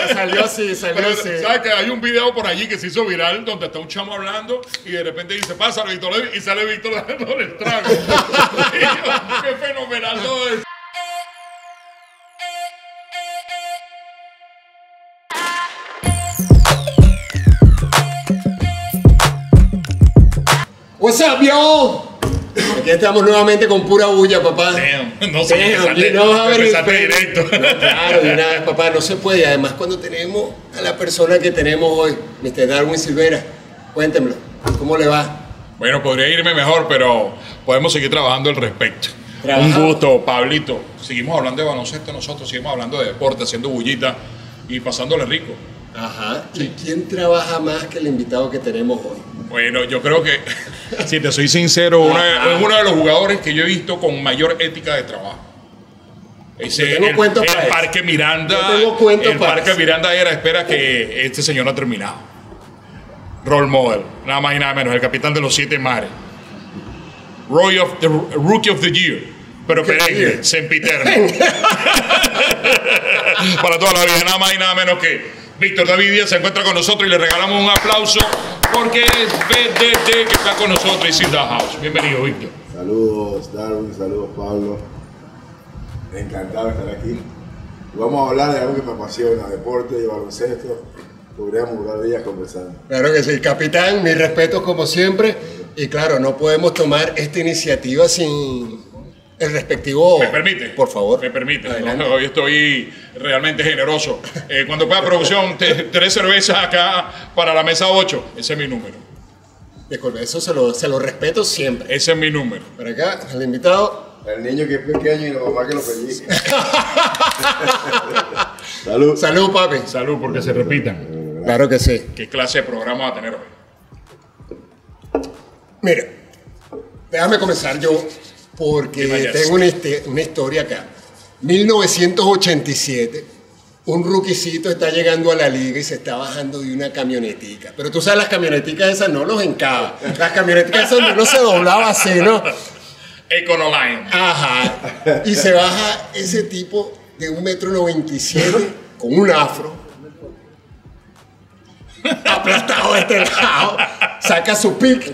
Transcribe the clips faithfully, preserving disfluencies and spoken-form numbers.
salió así, salió Pero, así. ¿sabes que hay un video por allí que se hizo viral donde está un chamo hablando y de repente dice, pásalo, Víctor, y sale Víctor dándole el trago? Qué fenomenal todo eso. What's up, yo? Aquí estamos nuevamente con pura bulla, papá. Damn, no sé qué Damn, sale, you know how it is, empezaste baby. directo. No, claro, de una vez, papá, no se puede. Además, cuando tenemos a la persona que tenemos hoy, mister Darwin Silvera, cuéntemelo, ¿cómo le va? Bueno, podría irme mejor, pero podemos seguir trabajando al respecto. Trabajamos. Un gusto, Pablito. Seguimos hablando de baloncesto nosotros, seguimos hablando de deporte, haciendo bullita y pasándole rico. Ajá. ¿Y quién trabaja más que el invitado que tenemos hoy? Bueno, yo creo que, si te soy sincero, una- es uno de los jugadores que yo he visto con mayor ética de trabajo. Ese, Yo tengo el, cuento el para eso. Parque Miranda, Yo tengo cuento el para Parque eso. Miranda era, espera que este señor no ha terminado. Role model, nada más y nada menos, el capitán de los siete mares. Roy of the, Rookie of the Year, pero ¿Qué perenne, year? sempiterno. Para toda la vida, nada más y nada menos que Víctor David Díaz se encuentra con nosotros y le regalamos un aplauso porque es B D D que está con nosotros y sin the house. Bienvenido, Víctor. Saludos Darwin, saludos Pablo. Encantado de estar aquí. Vamos a hablar de algo que me apasiona, deporte y baloncesto. Podríamos durar días conversando. Claro que sí, capitán, mis respetos como siempre. Y claro, no podemos tomar esta iniciativa sin el respectivo... ¿Me permite? Por favor. Me permite. Adelante. Hoy estoy realmente generoso. Eh, cuando pueda producción, te- tres cervezas acá para la mesa ocho. Ese es mi número. Disculpe, eso se lo, se lo respeto siempre. Ese es mi número. Por acá, el invitado. El niño que es pequeño y la mamá que lo pellizca. Salud. Salud, papi. Salud, porque se repitan. Claro que sí. ¿Qué clase de programa va a tener hoy? Mira, déjame comenzar yo porque Dime, yes. tengo una, histe- una historia acá. mil novecientos ochenta y siete, un ruquicito está llegando a la liga y se está bajando de una camionetica. Pero tú sabes, las camioneticas esas no los encaba. Las camioneticas esas no, no se doblaba así, ¿no? Econoline. Ajá. Y se baja ese tipo de un metro noventa y siete con un afro. Aplastado de este lado. Saca su pick.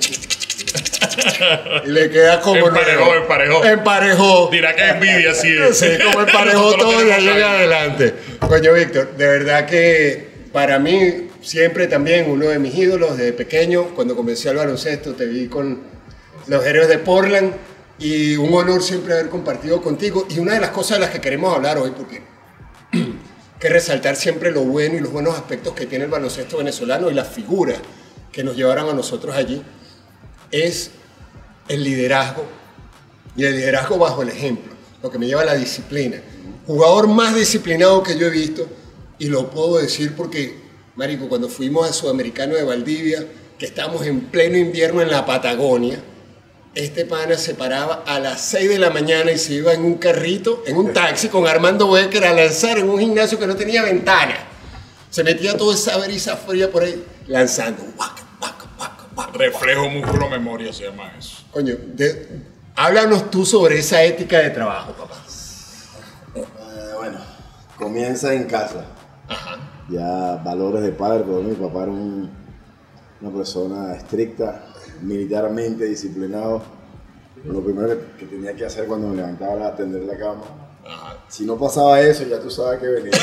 Y le queda como Emparejó, nuevo. emparejó. Emparejó. Dirá que envidia, así es. Sí, como emparejó Nosotros todo y tenemos ahí en ahí. adelante. Coño, Víctor, de verdad que para mí siempre también uno de mis ídolos desde pequeño, cuando comencé al baloncesto, te vi con los héroes de Portland y un honor siempre haber compartido contigo. Y una de las cosas de las que queremos hablar hoy, porque que resaltar siempre lo bueno y los buenos aspectos que tiene el baloncesto venezolano y las figuras que nos llevaron a nosotros allí, es el liderazgo y el liderazgo bajo el ejemplo, lo que me lleva a la disciplina. Jugador más disciplinado que yo he visto, y lo puedo decir porque, marico, cuando fuimos a Sudamericano de Valdivia, que estamos en pleno invierno en la Patagonia, este pana se paraba a las seis de la mañana y se iba en un carrito, en un taxi con Armando Becker a lanzar en un gimnasio que no tenía ventana. Se metía toda esa brisa fría por ahí, lanzando. Guaca, guaca, guaca, guaca. Reflejo, músculo, memoria se llama eso. Coño, de- háblanos tú sobre esa ética de trabajo, papá. Eh, bueno, comienza en casa. Ajá. Ya valores de padre, pero mi papá era un- una persona estricta, militarmente disciplinado. Lo primero que, que tenía que hacer cuando me levantaba era tender la cama. Ajá. Si no pasaba eso, ya tú sabes que venía.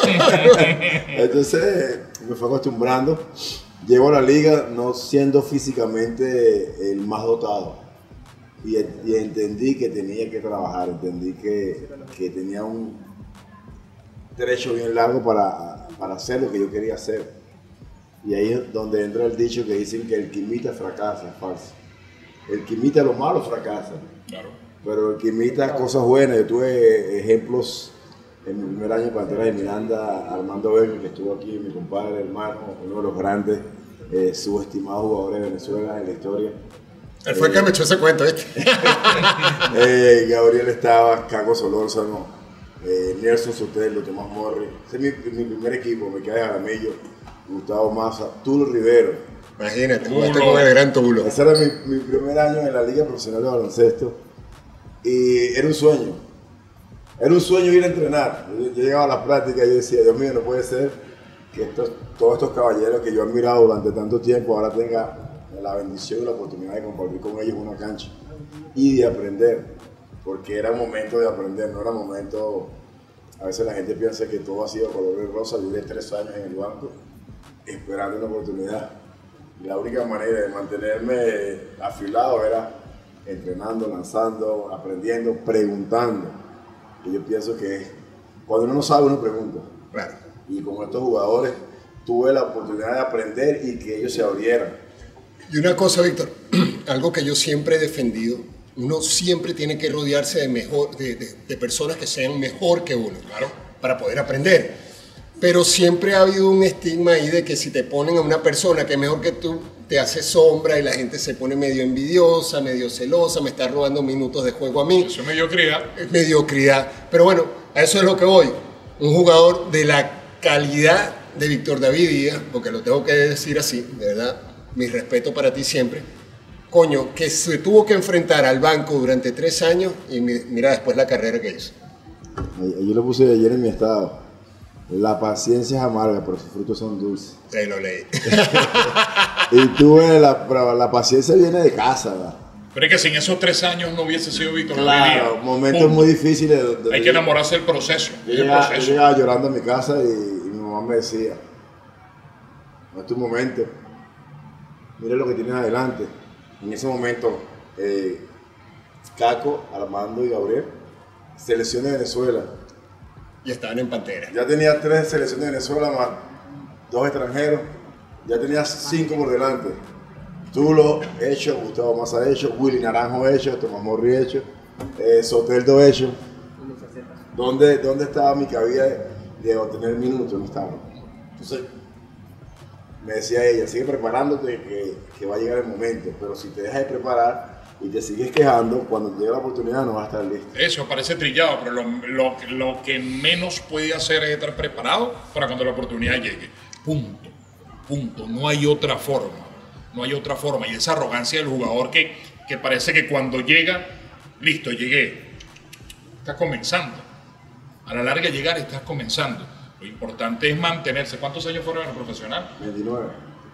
Entonces me fue acostumbrando. Llego a la liga no siendo físicamente el más dotado. Y, y entendí que tenía que trabajar, entendí que, que tenía un trecho bien largo para, para hacer lo que yo quería hacer. Y ahí es donde entra el dicho que dicen que el que imita fracasa, es falso. El que imita lo malo fracasa. Claro. Pero el que imita cosas buenas, yo tuve ejemplos en mi primer año en Panteras de Miranda, Armando Becker, que estuvo aquí, mi compadre, hermano, uno de los grandes, eh, subestimados jugadores de Venezuela en la historia. Él fue el que me echó ese cuento, ¿viste? Eh, Gabriel estaba, Caco Solórzano, eh, Nelson Sotelo, Tomás Morri. Ese es mi, mi primer equipo, me cae Jaramillo, Gustavo Maza, Tulo Rivero. Imagínate, Tulo. jugaste con el gran Tulo. Ese era mi, mi primer año en la Liga Profesional de Baloncesto y era un sueño. Era un sueño ir a entrenar. Yo, yo llegaba a la práctica y yo decía, Dios mío, no puede ser que estos, todos estos caballeros que yo he admirado durante tanto tiempo ahora tenga la bendición y la oportunidad de compartir con ellos una cancha y de aprender, porque era momento de aprender, no era momento. A veces la gente piensa que todo ha sido color de rosa. Yo duré tres años en el banco esperando una oportunidad. Y la única manera de mantenerme afilado era entrenando, lanzando, aprendiendo, preguntando. Y yo pienso que cuando uno no sabe, uno pregunta. Claro. Y con estos jugadores tuve la oportunidad de aprender y que ellos se abrieran. Y una cosa, Víctor, algo que yo siempre he defendido, uno siempre tiene que rodearse de, mejor, de, de, de personas que sean mejor que uno, claro, para poder aprender. Pero siempre ha habido un estigma ahí de que si te ponen a una persona que es mejor que tú, te hace sombra y la gente se pone medio envidiosa, medio celosa, me está robando minutos de juego a mí. Eso es mediocridad. Es mediocridad. Pero bueno, a eso es lo que voy. Un jugador de la calidad de Víctor David Díaz, porque lo tengo que decir así, de verdad, mi respeto para ti siempre, coño, que se tuvo que enfrentar al banco durante tres años y mira después la carrera que hizo. Yo lo puse ayer en mi estado. La paciencia es amarga, pero sus frutos son dulces. Ahí lo leí. Y tuve la, la paciencia viene de casa, ¿verdad? Pero es que sin esos tres años no hubiese sido Víctor David Díaz. Claro, momentos muy difíciles. De, de, Hay que enamorarse del proceso. Yo del llegaba, proceso. yo llegaba llorando a mi casa y, y mi mamá me decía, no es tu momento, mira lo que tienes adelante. En ese momento, eh, Caco, Armando y Gabriel, selección de Venezuela. Y estaban en Pantera. Ya tenía tres selecciones de Venezuela más dos extranjeros, ya tenía cinco por delante. Tulo hecho, Gustavo Massa hecho, Willy Naranjo hecho, Tomás Morri hecho, eh, Soteldo hecho. ¿Dónde, ¿Dónde estaba mi cabida de, de obtener minutos? No estaba. Entonces, me decía ella, sigue preparándote que, que va a llegar el momento, pero si te dejas de preparar y te sigues quejando, cuando llegue la oportunidad no vas a estar listo. Eso parece trillado, pero lo, lo, lo que menos puede hacer es estar preparado para cuando la oportunidad llegue. Punto. Punto. No hay otra forma. No hay otra forma. Y esa arrogancia del jugador que, que parece que cuando llega, listo, llegué. Estás comenzando. A la larga llegar estás comenzando. Lo importante es mantenerse. ¿Cuántos años fueron en el profesional? veintinueve.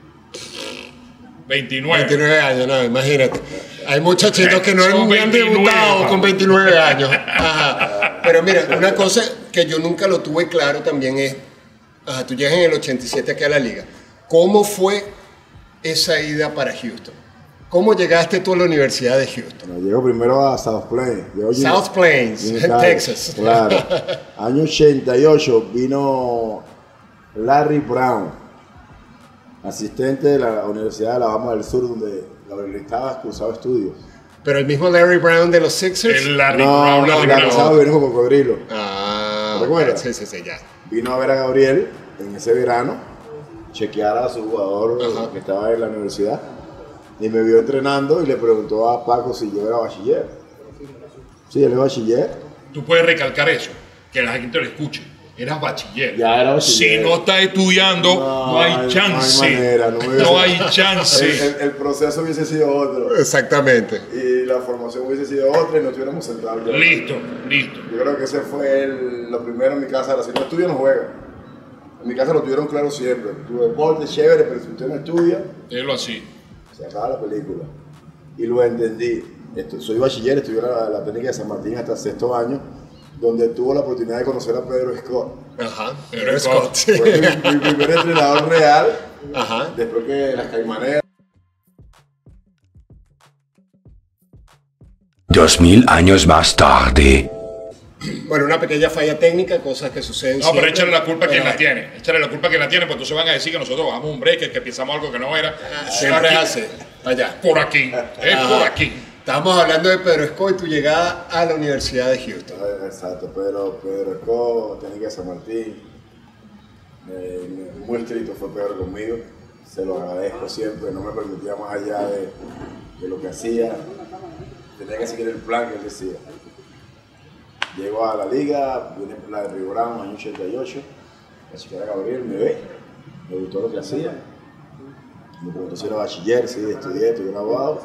veintinueve. veintinueve años, no, imagínate. Hay muchachitos que no Son han veintinueve. debutado con veintinueve años. Ajá. Pero mira, una cosa que yo nunca lo tuve claro también es, ajá, tú llegas en el ochenta y siete aquí a la liga. ¿Cómo fue esa ida para Houston? ¿Cómo llegaste tú a la Universidad de Houston? Bueno, llego primero a South Plains. Llego South Plains, Junior en College, Texas. Claro. Año ochenta y ocho vino Larry Brown, asistente de la Universidad de Alabama del Sur, donde Gabriel estaba cursando estudios. Pero el mismo Larry Brown de los Sixers. El Larry No, Brown. no, Larry la Brown. pasaba vino con Cocodrilo. Ah, ¿Te recuerdas? sí, sí, sí, ya. Vino a ver a Gabriel en ese verano, chequear a su jugador Ajá. que estaba en la universidad, y me vio entrenando y le preguntó a Paco si yo era bachiller. Sí, él es bachiller. Tú puedes recalcar eso, que la gente lo escuche. Eras bachiller. Ya era bachiller. Si no estás estudiando, no, no hay hay- chance. No hay manera, no, me hubiese- No hay chance. El, el- el proceso hubiese sido otro Exactamente. y la formación hubiese sido otra y no estuviéramos sentados. ya. Listo, listo. Yo creo que ese fue el- lo primero en mi casa. Ahora, si no estudia, no juega. En mi casa lo tuvieron claro siempre. Tu deporte es chévere, pero si usted no estudia, Déjalo así. se acaba la película. Y lo entendí. Esto- soy bachiller, estudié la, la técnica de San Martín hasta el sexto año, donde tuve la oportunidad de conocer a Pedro Scott. Ajá. Pero Pero Scott. Scott. Fue mi, mi primer entrenador real, Ajá. después que las Caimaneras. Dos mil años más tarde. Bueno, una pequeña falla técnica, cosas que suceden. No, pero siempre. échale la culpa a quien Pero, la tiene. Échale la culpa a quien la tiene, pues entonces van a decir que nosotros bajamos un break, que pensamos algo que no era. Siempre Aquí, es así. Allá. Por aquí. Es Ajá. por aquí. Estábamos hablando de Pedro Scott y tu llegada a la Universidad de Houston. Ah, Exacto, Pedro, Pedro Scott, técnica de San Martín. Eh, muy estricto fue Pedro conmigo. Se lo agradezco siempre, no me permitía más allá de, de lo que hacía. Tenía que seguir el plan que él decía. Llego a la liga, viene la de Río Bravo, año ochenta y ocho. La chica de Gabriel me ve, me gustó lo que hacía. Me preguntó si era bachiller, sí, estudié, estoy graduado.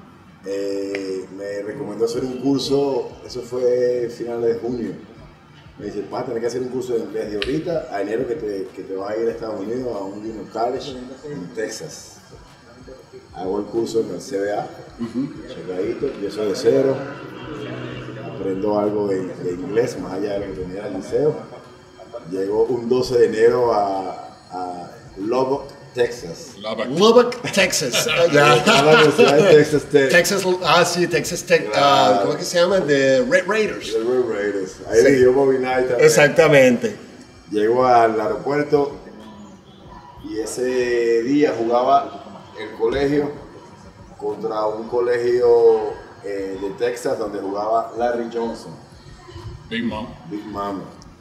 Eh, me recomendó hacer un curso, eso fue finales de junio, Me dice, vas a tener que hacer un curso de inglés de ahorita a enero que te, que te vas a ir a Estados Unidos a un junior college en Texas. Hago el curso en el C B A, chequeadito, empiezo de cero, aprendo algo de, de inglés más allá de lo que tenía en el liceo. Llego un doce de enero a, a Lubbock, Texas. Lubbock. Lubbock, Texas. A la Universidad de Texas Tech. Texas, ah, sí, Texas Tech. Claro. Uh, ¿Cómo es que se llama? The Red Raiders. The Red Raiders. Ahí Sí. dirigió Bobby Knight también. Exactamente. Llego al aeropuerto y ese día jugaba el colegio contra un colegio eh, de Texas donde jugaba Larry Johnson, Big Mom. Big Mama.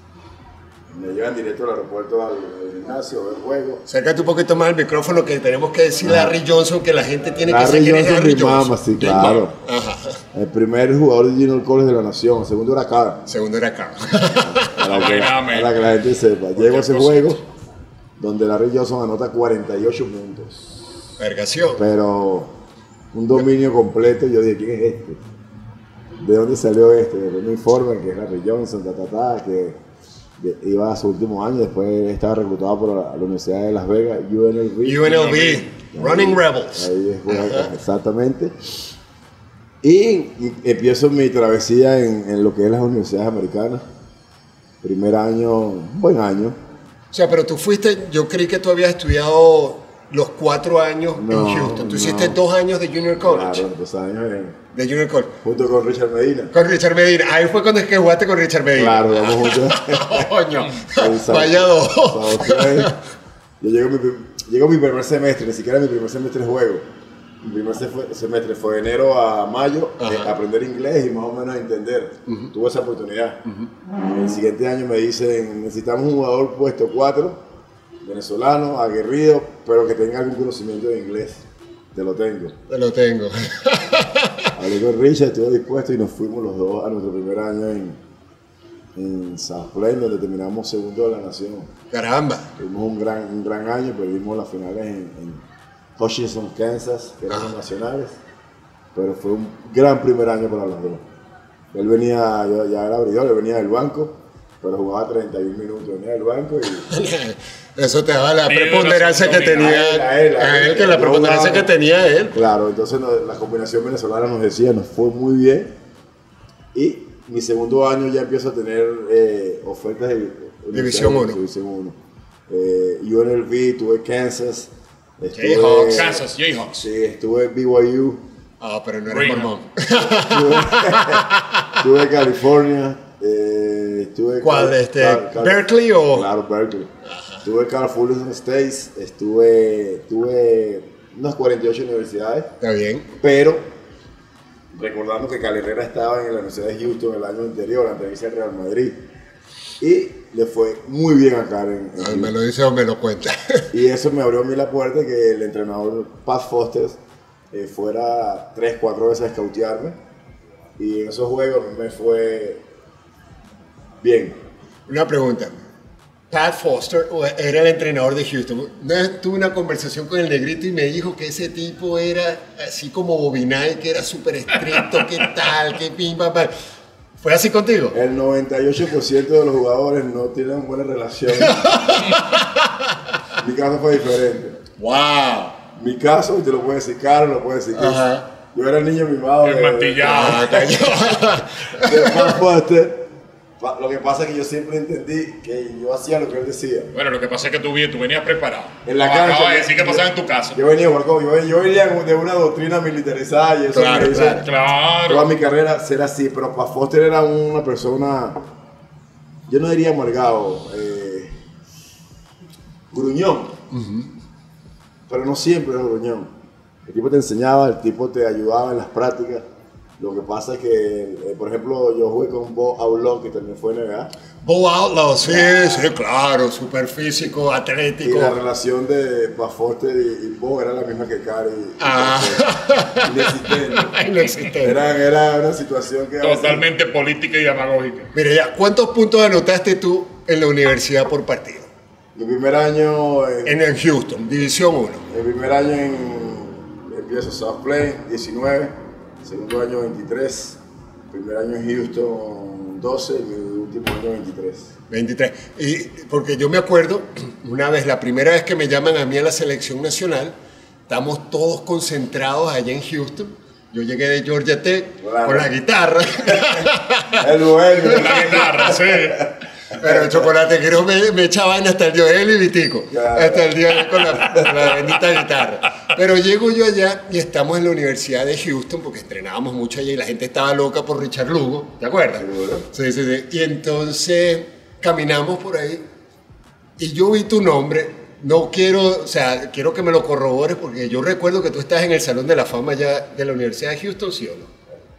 Me llevan directo al aeropuerto al, al gimnasio, a ver juego. Acércate un poquito más al micrófono que tenemos que decir Larry Johnson, que la gente tiene que Larry saber quién es Johnson, Larry Big Johnson. Mama, sí, Big claro. Mama. Ajá. El primer jugador de Junior College de la nación, el segundo era Carr. Segundo era acá. Para que, Amén. para que la gente sepa. Llego a ese cosa. juego donde Larry Johnson anota cuarenta y ocho puntos. Vergación. Pero un dominio completo. Yo dije, ¿quién es este? ¿De dónde salió este? Después me informan que es Larry Johnson, ta, ta, ta, que de- iba a su último año. Después estaba reclutado por la, la Universidad de Las Vegas, U N L V. U N L V, Running Rebels. Ahí juega, exactamente. Y empiezo mi travesía en, en lo que es las universidades americanas. Primer año, buen año. O sea, pero tú fuiste, yo creí que tú habías estudiado los cuatro años No, en Houston. Tú no. hiciste dos años de Junior College. Claro, dos años en- De Junior College. junto con Richard Medina. Con Richard Medina. Ahí fue cuando es que jugaste con Richard Medina. Claro, vamos juntos. Coño. En South- Vaya dos. South Florida. Yo llego mi, prim- llego mi primer semestre, ni siquiera mi primer semestre de juego. Mi primer se- fue- semestre fue de enero a mayo, Ajá. eh, aprender inglés y más o menos entender. Tuve esa oportunidad. El siguiente año me dicen, necesitamos un jugador puesto cuatro, venezolano, aguerrido, pero que tenga algún conocimiento de inglés. Te lo tengo. Te lo tengo. Hablé con Richard, estuvo dispuesto y nos fuimos los dos a nuestro primer año en, en South Plain, donde terminamos segundo de la nación. Caramba. Tuvimos un gran, un gran año, perdimos las finales en, en Hutchinson, Kansas, que eran Ajá. los nacionales, pero fue un gran primer año para los dos. Él venía, yo ya era abridor, él venía del banco, pero jugaba treinta y un minutos, venía del banco y Eso te daba la Sí, preponderancia que razón, tenía a él, a él, a a él. él, que la Yo preponderancia jugaba- que tenía él. claro, entonces no- la combinación venezolana nos decía, nos fue muy bien. Y mi segundo año ya empiezo a tener eh, ofertas de División uno. División uno. Eh, U N L V, tuve Kansas. estuve- Jayhawks. Kansas Jayhawks. Sí, estuve en B Y U, Ah, pero no eres Reina. mormón. estuve, estuve en California. eh, estuve en ¿Cuál? Cal- Este, Cal- Cal- ¿Berkeley o...? Claro, Berkeley. Estuve en Cal Fullerton States, estuve, estuve en unas cuarenta y ocho universidades. Está bien. Pero, recordando que Cal Herrera estaba en la Universidad de Houston el año anterior, antes de irse al Real Madrid, y le fue muy bien acá en, en Ah, Houston. me lo dice o me lo cuenta. Y eso me abrió a mí la puerta que el entrenador Pat Foster eh, fuera tres, cuatro veces a escautearme, y en esos juegos me fue bien. Una pregunta. Pat Foster era el entrenador de Houston. Una vez tuve una conversación con el negrito y me dijo que ese tipo era así como Bobinay, que era súper estricto, qué tal, qué pim, pam, pam. ¿Fue así contigo? El noventa y ocho por ciento de los jugadores no tienen buena relación. Mi caso fue diferente. ¡Wow! Mi caso, y te lo puede decir Carlos, lo puede decir Chris. Ajá. Yo era el niño mimado El de, mantillado. Ah, cayó. de, de Pat Foster. Pa- Lo que pasa es que yo siempre entendí que yo hacía lo que él decía. Bueno, lo que pasa es que tú, vi- tú venías preparado. En la No, cancha. acabas de yo- decir que pasaba en tu casa. Yo venía, Marco, yo, venía- yo venía de una doctrina militarizada y eso Claro, me hizo claro. toda Claro. mi carrera ser así. Pero Pat Foster era una persona, yo no diría amargado, eh, gruñón. Pero no siempre era gruñón. El tipo te enseñaba, el tipo te ayudaba en las prácticas. Lo que pasa es que, eh, por ejemplo, yo jugué con Bo Aulon, que también fue N B A. Bo Outlaw, sí, sí, claro, súper físico, Y atlético. la relación de Pat Foster y, y Bo era la misma que Cari. y Ah. Foster. Inexistente. Inexistente. Era, era una situación que... a veces- Totalmente política y demagógica. Mira ya, ¿cuántos puntos anotaste tú en la universidad por partido? Mi primer año en, En el Houston, División uno. el primer año en, empiezo South Plain, diecinueve, segundo año veintitrés, primer año en Houston doce, mi último año veintitrés. veintitrés. Y porque yo me acuerdo, una vez, la primera vez que me llaman a mí a la selección nacional, estamos todos concentrados allá en Houston. Yo llegué de Georgia Tech Claro. con la guitarra. El dueño. La guitarra, sí. Pero el chocolatequero me, me echaban hasta el Joel y Vitico. Claro. Hasta el día de hoy con la, con la bendita guitarra. Pero llego yo allá y estamos en la Universidad de Houston porque estrenábamos mucho allá y la gente estaba loca por Richard Lugo. ¿Te acuerdas? Seguro. Sí, sí, sí. Y entonces caminamos por ahí y yo vi tu nombre. No quiero, o sea, quiero que me lo corrobores porque yo recuerdo que tú estás en el Salón de la Fama ya de la Universidad de Houston, ¿sí o no?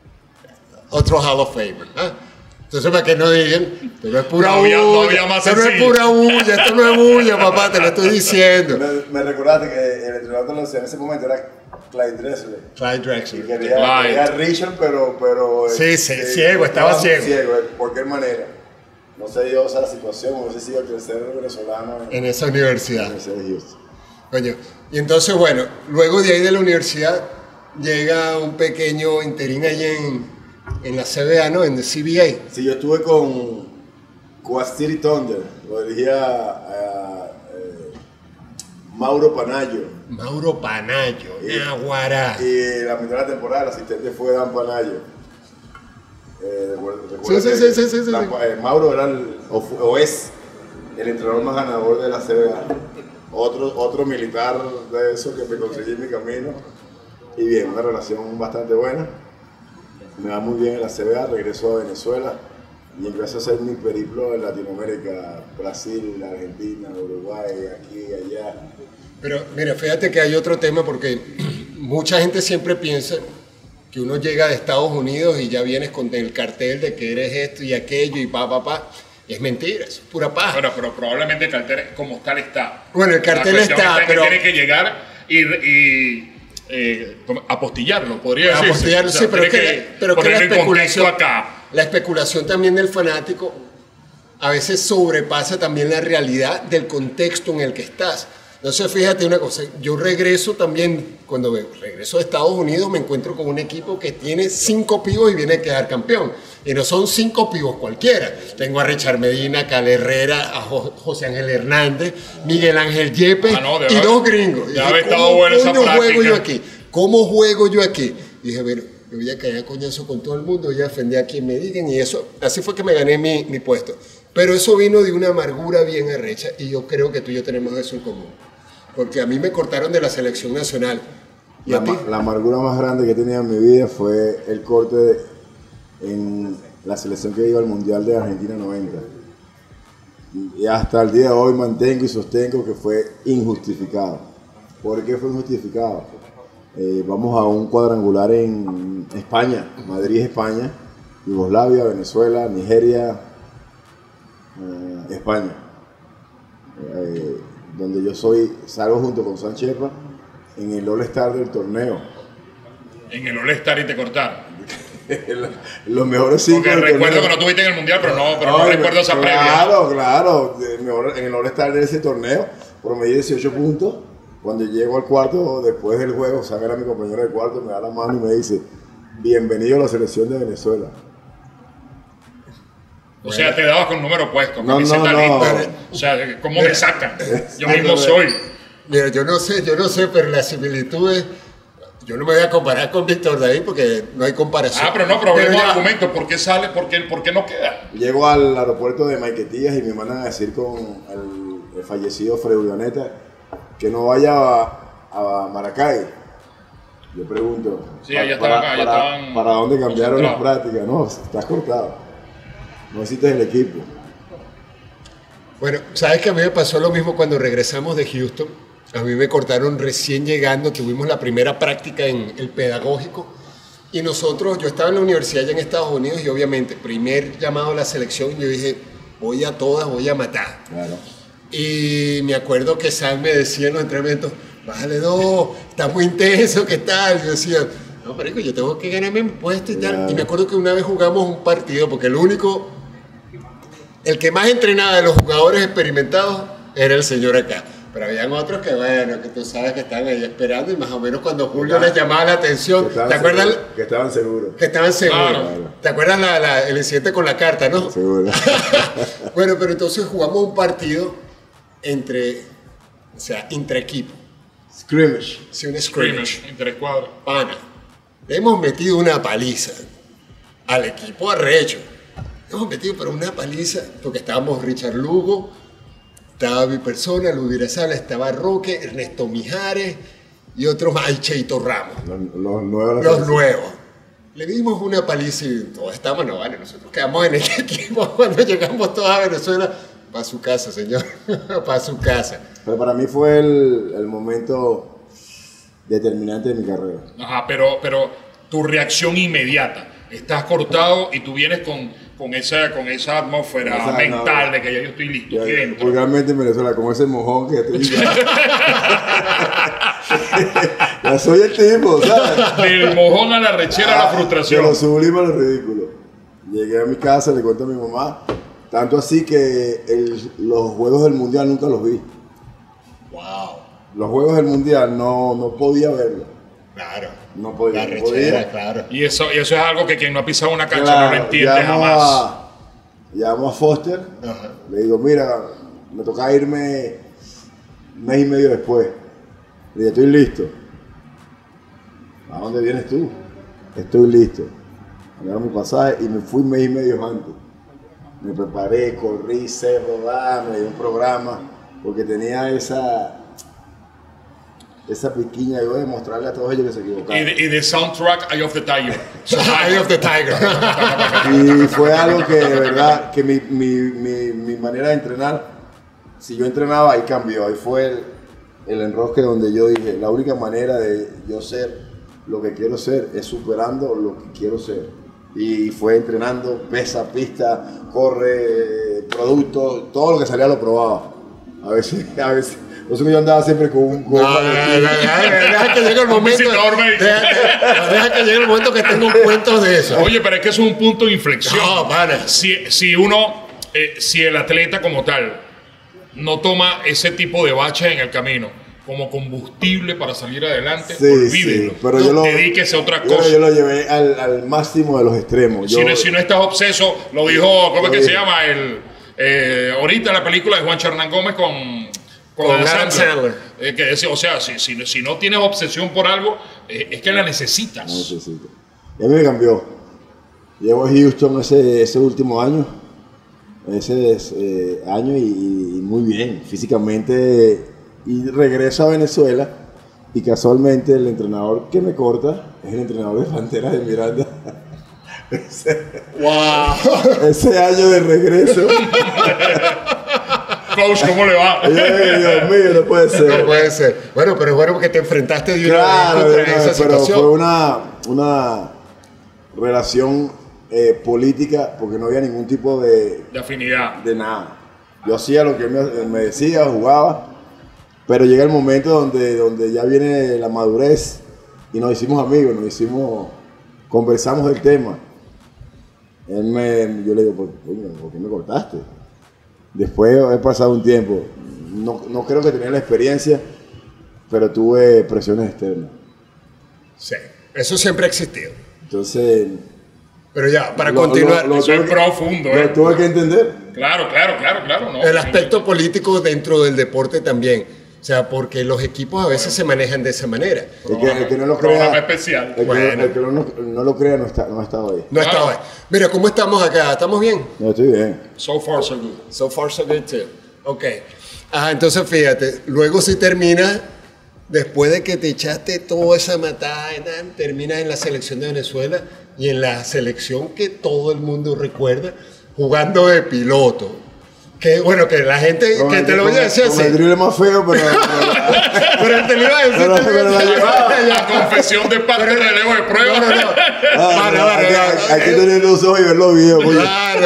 Otro Hall of Famer. ¿Ah? Entonces, para que no digan, esto no es pura No había- bulla, no había más esto no es sencillo. pura bulla, esto no es bulla, papá, te lo estoy diciendo. Me, me recordaste que el entrenador de los en ese momento era Clyde Drexler. Clyde Y Drexler. quería, Clyde. quería a Richard, pero. pero Sí, sí, eh, ciego, estaba ciego. Ciego, de cualquier manera. No se dio esa situación, no sé si el tercer venezolano en En esa la universidad. Universidad de Houston. Coño. Y entonces, bueno, luego de ahí de la universidad llega un pequeño interín ahí en, en la C B A, ¿no? En el C B A. Sí, yo estuve con Quad City Thunder, lo dirigía a, eh, Mauro Panayo. Mauro Panayo, Y- Naguará. Y la mitad de la temporada el asistente fue Dan Panayo. Eh, recuerda- recuerda Sí, sí, que sí, sí, sí, sí. Dan Pa- eh, Mauro era el, o, fu- o es el entrenador más ganador de la C B A. Otro, otro militar de eso que me conseguí en mi camino. Y bien, una relación bastante buena. Me va muy bien en la C B A, regreso a Venezuela y empiezo a hacer mi periplo en Latinoamérica, Brasil, Argentina, Uruguay, aquí, allá. Pero mira, fíjate que hay otro tema porque mucha gente siempre piensa que uno llega de Estados Unidos y ya vienes con el cartel de que eres esto y aquello y pa, pa, pa. Es mentira, es pura paja. Bueno, pero probablemente el cartel como tal está. Bueno, el cartel La cuestión está, en que pero- tiene que llegar y, y eh, como apostillarlo, podría decirse. Apostillarlo, O sea, sí, pero tiene que, pero que la ponerlo en contexto especulación, acá. la especulación también del fanático a veces sobrepasa también la realidad del contexto en el que estás. Entonces, fíjate una cosa, yo regreso también, cuando me- regreso de Estados Unidos, me encuentro con un equipo que tiene cinco pibos y viene a quedar campeón. Y no son cinco pibos cualquiera. Tengo a Richard Medina, Cal Herrera, a Jo- José Ángel Hernández, Miguel Ángel Yepes Ah, no, de y verdad. dos gringos. Ya Y había dije, estado ¿cómo buena esa coño juego práctica? yo aquí? ¿Cómo juego yo aquí? Y dije, bueno, yo voy a caer a coñazo con todo el mundo, voy a defender a quien me digan y eso, así fue que me gané mi, mi puesto. Pero eso vino de una amargura bien arrecha y yo creo que tú y yo tenemos eso en común. Porque a mí me cortaron de la selección nacional. ¿Y La, a ti? ma- la amargura más grande que he tenido en mi vida fue el corte de- en la selección que iba al Mundial de Argentina noventa. Y hasta el día de hoy mantengo y sostengo que fue injustificado. ¿Por qué fue injustificado? Eh, vamos a un cuadrangular en España, Madrid, España, Yugoslavia, Venezuela, Nigeria, eh, España. Eh, donde yo soy, salgo junto con Sanchepa en el All-Star del torneo. En el All-Star y te cortaron. Los mejores cinco Porque del recuerdo torneo. que no tuviste en el Mundial, pero no, pero no Ay, recuerdo esa previa. Claro, claro. de- mejor- En el All-Star de ese torneo, promedio dieciocho puntos. Cuando llego al cuarto, después del juego, Sam era mi compañero de cuarto, me da la mano y me dice: bienvenido a la selección de Venezuela. O sea, te dabas con número puesto, No, camiseta no, no. lista. O sea, ¿cómo me sacan? Yo mismo Exactamente. soy. Mira, yo no sé, yo no sé, pero las similitudes, yo no me voy a comparar con Víctor David porque no hay comparación. Ah, pero no, pero hablemos de ya- argumentos. ¿Por qué sale? ¿Por qué, por qué no queda? Llego al aeropuerto de Maiquetías y me mandan a decir con el, el fallecido Fred Urdaneta que no vaya a, a Maracay. Yo pregunto, Sí, allá para, estaban- allá para- estaban ¿para dónde cambiaron las concentrados. prácticas? No, estás cortado. No hiciste el equipo. Bueno, sabes que a mí me pasó lo mismo cuando regresamos de Houston. A mí me cortaron recién llegando, tuvimos la primera práctica en el pedagógico y nosotros, yo estaba en la universidad ya en Estados Unidos y obviamente, primer llamado a la selección, yo dije, voy a todas, voy a matar. Claro. Y me acuerdo que Sam me decía en los entrenamientos, bájale dos, está muy intenso, ¿qué tal? Yo decía, no, marico, yo tengo que ganarme mi puesto y tal. Claro. Y me acuerdo que una vez jugamos un partido, porque el único, el que más entrenaba de los jugadores experimentados era el señor acá. Pero habían otros que, bueno, que tú sabes que estaban ahí esperando y más o menos cuando Julio les llamaba la atención, ¿te acuerdas? Seguros, que estaban seguros. Que estaban seguros. Claro. ¿Te acuerdas la, la, el incidente con la carta, no? Seguro. Bueno, pero entonces jugamos un partido entre, o sea, entre equipos. Scrimmage. Sí, un scrimmage. Scrimmage, interescuadra. Pana, le hemos metido una paliza al equipo arrecho. Le hemos metido pero una paliza porque estábamos Richard Lugo, estaba mi persona, Ludira Sala, estaba Roque, Ernesto Mijares y otros más, y Cheito Ramos. Los, los nuevos. Los nuevos. Le dimos una paliza y todos estábamos, no vale, nosotros quedamos en este equipo cuando llegamos todos a Venezuela. Para su casa, señor, para su casa. Pero para mí fue el, el momento determinante de mi carrera. Ajá, pero, pero tu reacción inmediata. Estás cortado y tú vienes con, con, esa, con esa atmósfera O sea, mental no, de que ya yo estoy listo Ya, aquí dentro. vulgarmente en Venezuela, como ese mojón que estoy. Ya soy el tipo, ¿sabes? Del mojón a la rechera a la De frustración. lo sublime a lo ridículo. Llegué a mi casa, le cuento a mi mamá. Tanto así que el- los juegos del mundial nunca los vi. Wow, Los juegos del mundial no, no podía verlos. claro. No podía. La no rechera, podía. claro. Y eso, y eso es algo que quien no ha pisado una cancha Claro, no lo entiende llamo jamás. A, llamo a Foster, Ajá. le digo, mira, me toca irme un mes y medio después. Le digo, estoy listo. ¿A dónde vienes tú? Estoy listo. Me dieron mi pasaje y me fui un mes y medio antes. Me preparé, corrí, sé rodar, me di un programa, porque tenía esa, esa piquiña yo de mostrarle a todos ellos que se Y equivocaban. de, y de soundtrack Eye of the Tiger. Eye of the Tiger. Y fue algo que de verdad, que mi, mi, mi, mi manera de entrenar, si yo entrenaba, ahí cambió. Ahí fue el, el enrosque donde yo dije, la única manera de yo ser lo que quiero ser es superando lo que quiero ser. Y fue entrenando, pesa, pista, corre, productos, todo lo que salía lo probaba. A veces, a veces, por eso que yo andaba siempre con un... Con No, un no, no, maletín. no, no, deja que llegue el momento. visitador médico. Deja, deja- deja que llegue el momento que tengo cuentos de eso. Oye, pero es que eso es un punto de inflexión. No, pana. Si, si uno, eh, si el atleta como tal no toma ese tipo de baches en el camino como combustible para salir adelante, Sí, olvídelo. sí, pero yo lo, Dedíquese a otra yo, cosa. yo lo llevé al, al máximo de los extremos. Si, Yo- no, si no estás obseso, lo dijo, ¿cómo es que se llama? El, eh, ahorita la película de Juan Hernán Gómez con, Con Adam Sandler. Eh, que es- o sea, si, si, si no tienes obsesión por algo, eh, es que la necesitas. No necesito. Y a mí me cambió. Llego a Houston ese, ese último año, ese eh, año y, y muy bien, físicamente. Y regreso a Venezuela y casualmente el entrenador que me corta es el entrenador de Panteras de Miranda. ese, Wow. ese año de regreso, Coach, ¿cómo le va? ay, Dios mío, no puede No ser. puede ser. Bueno, pero es bueno porque te enfrentaste de una Claro, vez contra no, esa pero situación. fue una, una relación eh, política porque no había ningún tipo de, De afinidad. de nada. Yo hacía lo que él me, me decía, jugaba, pero llega el momento donde, donde ya viene la madurez y nos hicimos amigos, nos hicimos, conversamos del tema. Él me, yo le digo, ¿por, ¿por qué me cortaste? Después he pasado un tiempo, no, no creo que tenía la experiencia, pero tuve presiones externas. Sí, eso siempre ha existido. Entonces, Pero ya, para Lo- continuar, lo- lo- Eso es tuve- profundo, lo ¿eh? tuve que entender. Claro, claro, claro, claro. No. el aspecto político dentro del deporte también. O sea, porque los equipos a veces se manejan de esa manera. El que, el que no lo Programa crea, especial. el que, Bueno. el que no, no lo crea no, está, no ha estado ahí. No Claro. estaba ahí. Mira, ¿cómo estamos acá? ¿Estamos bien? No, estoy bien. So far, so good. So far, so good too. Ok. Ajá, entonces fíjate, luego si terminas, después de que te echaste toda esa matada, y tal, terminas en la selección de Venezuela y en la selección que todo el mundo recuerda, jugando de piloto. Que bueno, que la gente, Con que el- te lo voy a con- decir con así. el drible más feo, pero... Pero te lo iba a decir. Pero- te lo iba a pero la decir. llevaba. La confesión de parte de Leo de prueba. No, no, no. Ah, Vale, no, vale, hay, que- vale. hay que tener los ojos y ver los videos. Oye, Claro.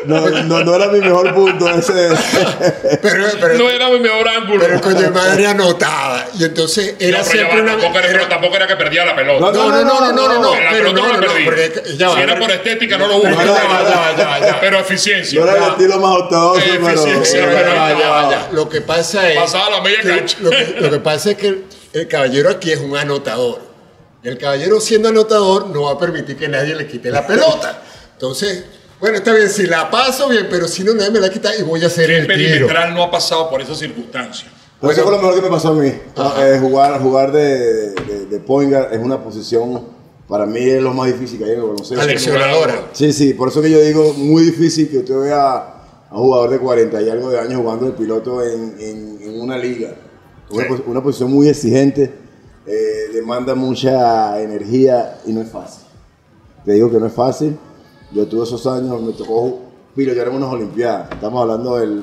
no, no, no era mi mejor punto ese. Pero, pero, No era mi mejor ángulo. pero el coño de madre anotaba. Y entonces era No, pero, siempre ya va, una. tampoco era, era- pero tampoco era que perdía la pelota. No, No, no, no, no, no, no, no, la pero pelota no, no no, la no, perdí. porque ya va. Si era por estética, no lo No, busco. ya va, ya va, ya va, ya va. Pero eficiencia. No era el estilo más ortodoxo, pero. Eficiencia, Ya va, pero- ya va, ya va, ya. Lo que pasa es. Pasaba la media que- cancha. Lo que, lo que pasa es que el, el caballero aquí es un anotador. Y el caballero, siendo anotador, no va a permitir que nadie le quite la pelota. Entonces, bueno, está bien, si la paso bien, pero si no, nadie me la quita y voy a hacer el tiro. Perimetral no ha pasado por esa circunstancia. Pero eso fue lo mejor que me pasó a mí. Eh, jugar jugar de, de, de point guard es una posición, para mí es lo más difícil que hay en el baloncesto. Aleccionadora. Sí, sí, por eso que yo digo, muy difícil que usted vea a un jugador de cuarenta y algo de años jugando de piloto en, en, en una liga. Una, Sí. pos- una posición muy exigente, eh, demanda mucha energía y no es fácil. Te digo que no es fácil. Yo tuve esos años, me tocó pilotear en unas Olimpiadas. Estamos hablando del...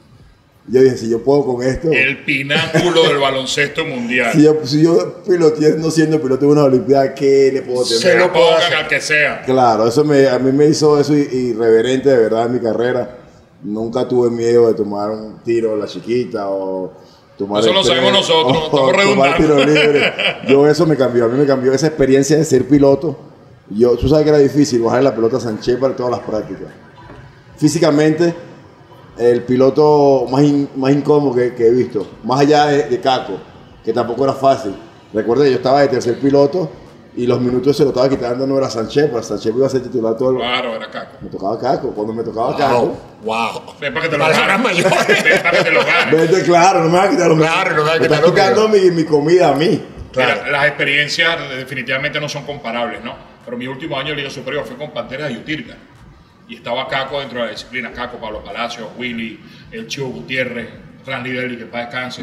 Yo dije, si yo puedo con esto... El pináculo del baloncesto mundial. Si yo, si yo piloteé no siendo piloto de una Olimpiada, ¿qué le puedo tener? Se lo puedo Pongan hacer. al que sea. Claro, eso me, a mí me hizo eso i- irreverente de verdad en mi carrera. Nunca tuve miedo de tomar un tiro a la chiquita o tomar Eso el lo tren, sabemos nosotros, o- estamos o tomar redundando. tiro libre. Yo eso me cambió, a mí me cambió esa experiencia de ser piloto. Yo, tú sabes que era difícil bajar la pelota a Sánchez para todas las prácticas. Físicamente, el piloto más, in- más incómodo que, que he visto, más allá de, de Caco, que tampoco era fácil. Recuerda, yo estaba de tercer piloto y los minutos se lo estaba quitando, no era Sánchez, pero Sánchez iba a ser titular todo el... Claro, era caco. Me tocaba Caco, cuando me tocaba Caco. Wow, wow. Ven para que te lo Palabras ganes. mayores. Ven para que te lo ganes. Vete, claro, no me vas a quitar los Claro, no me vas a me quitar estás lo quitando mi, mi comida a mí. Claro. Mira, las experiencias definitivamente no son comparables, ¿no? Pero mi último año de Liga Superior fue con Panteras de Utirga. Y estaba Caco dentro de la disciplina. Caco, Pablo Palacios, Willy, el Chivo Gutiérrez, Fran Lidelli, que para descanse.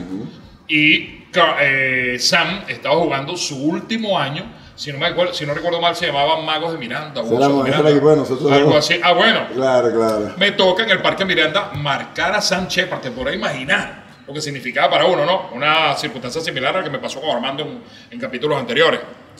Y ca- eh, Sam estaba jugando su último año. Si no, me acuerdo, si no recuerdo mal, se llamaban Magos de Miranda. o Ese Osos era- de ese era Miranda, el equipo de nosotros, algo ¿no? así. Ah, bueno. Claro, claro. Me toca en el Parque Miranda marcar a Sam Shepard, te podrás imaginar lo que significaba para uno, ¿no? Una circunstancia similar a la que me pasó con Armando en, en capítulos anteriores.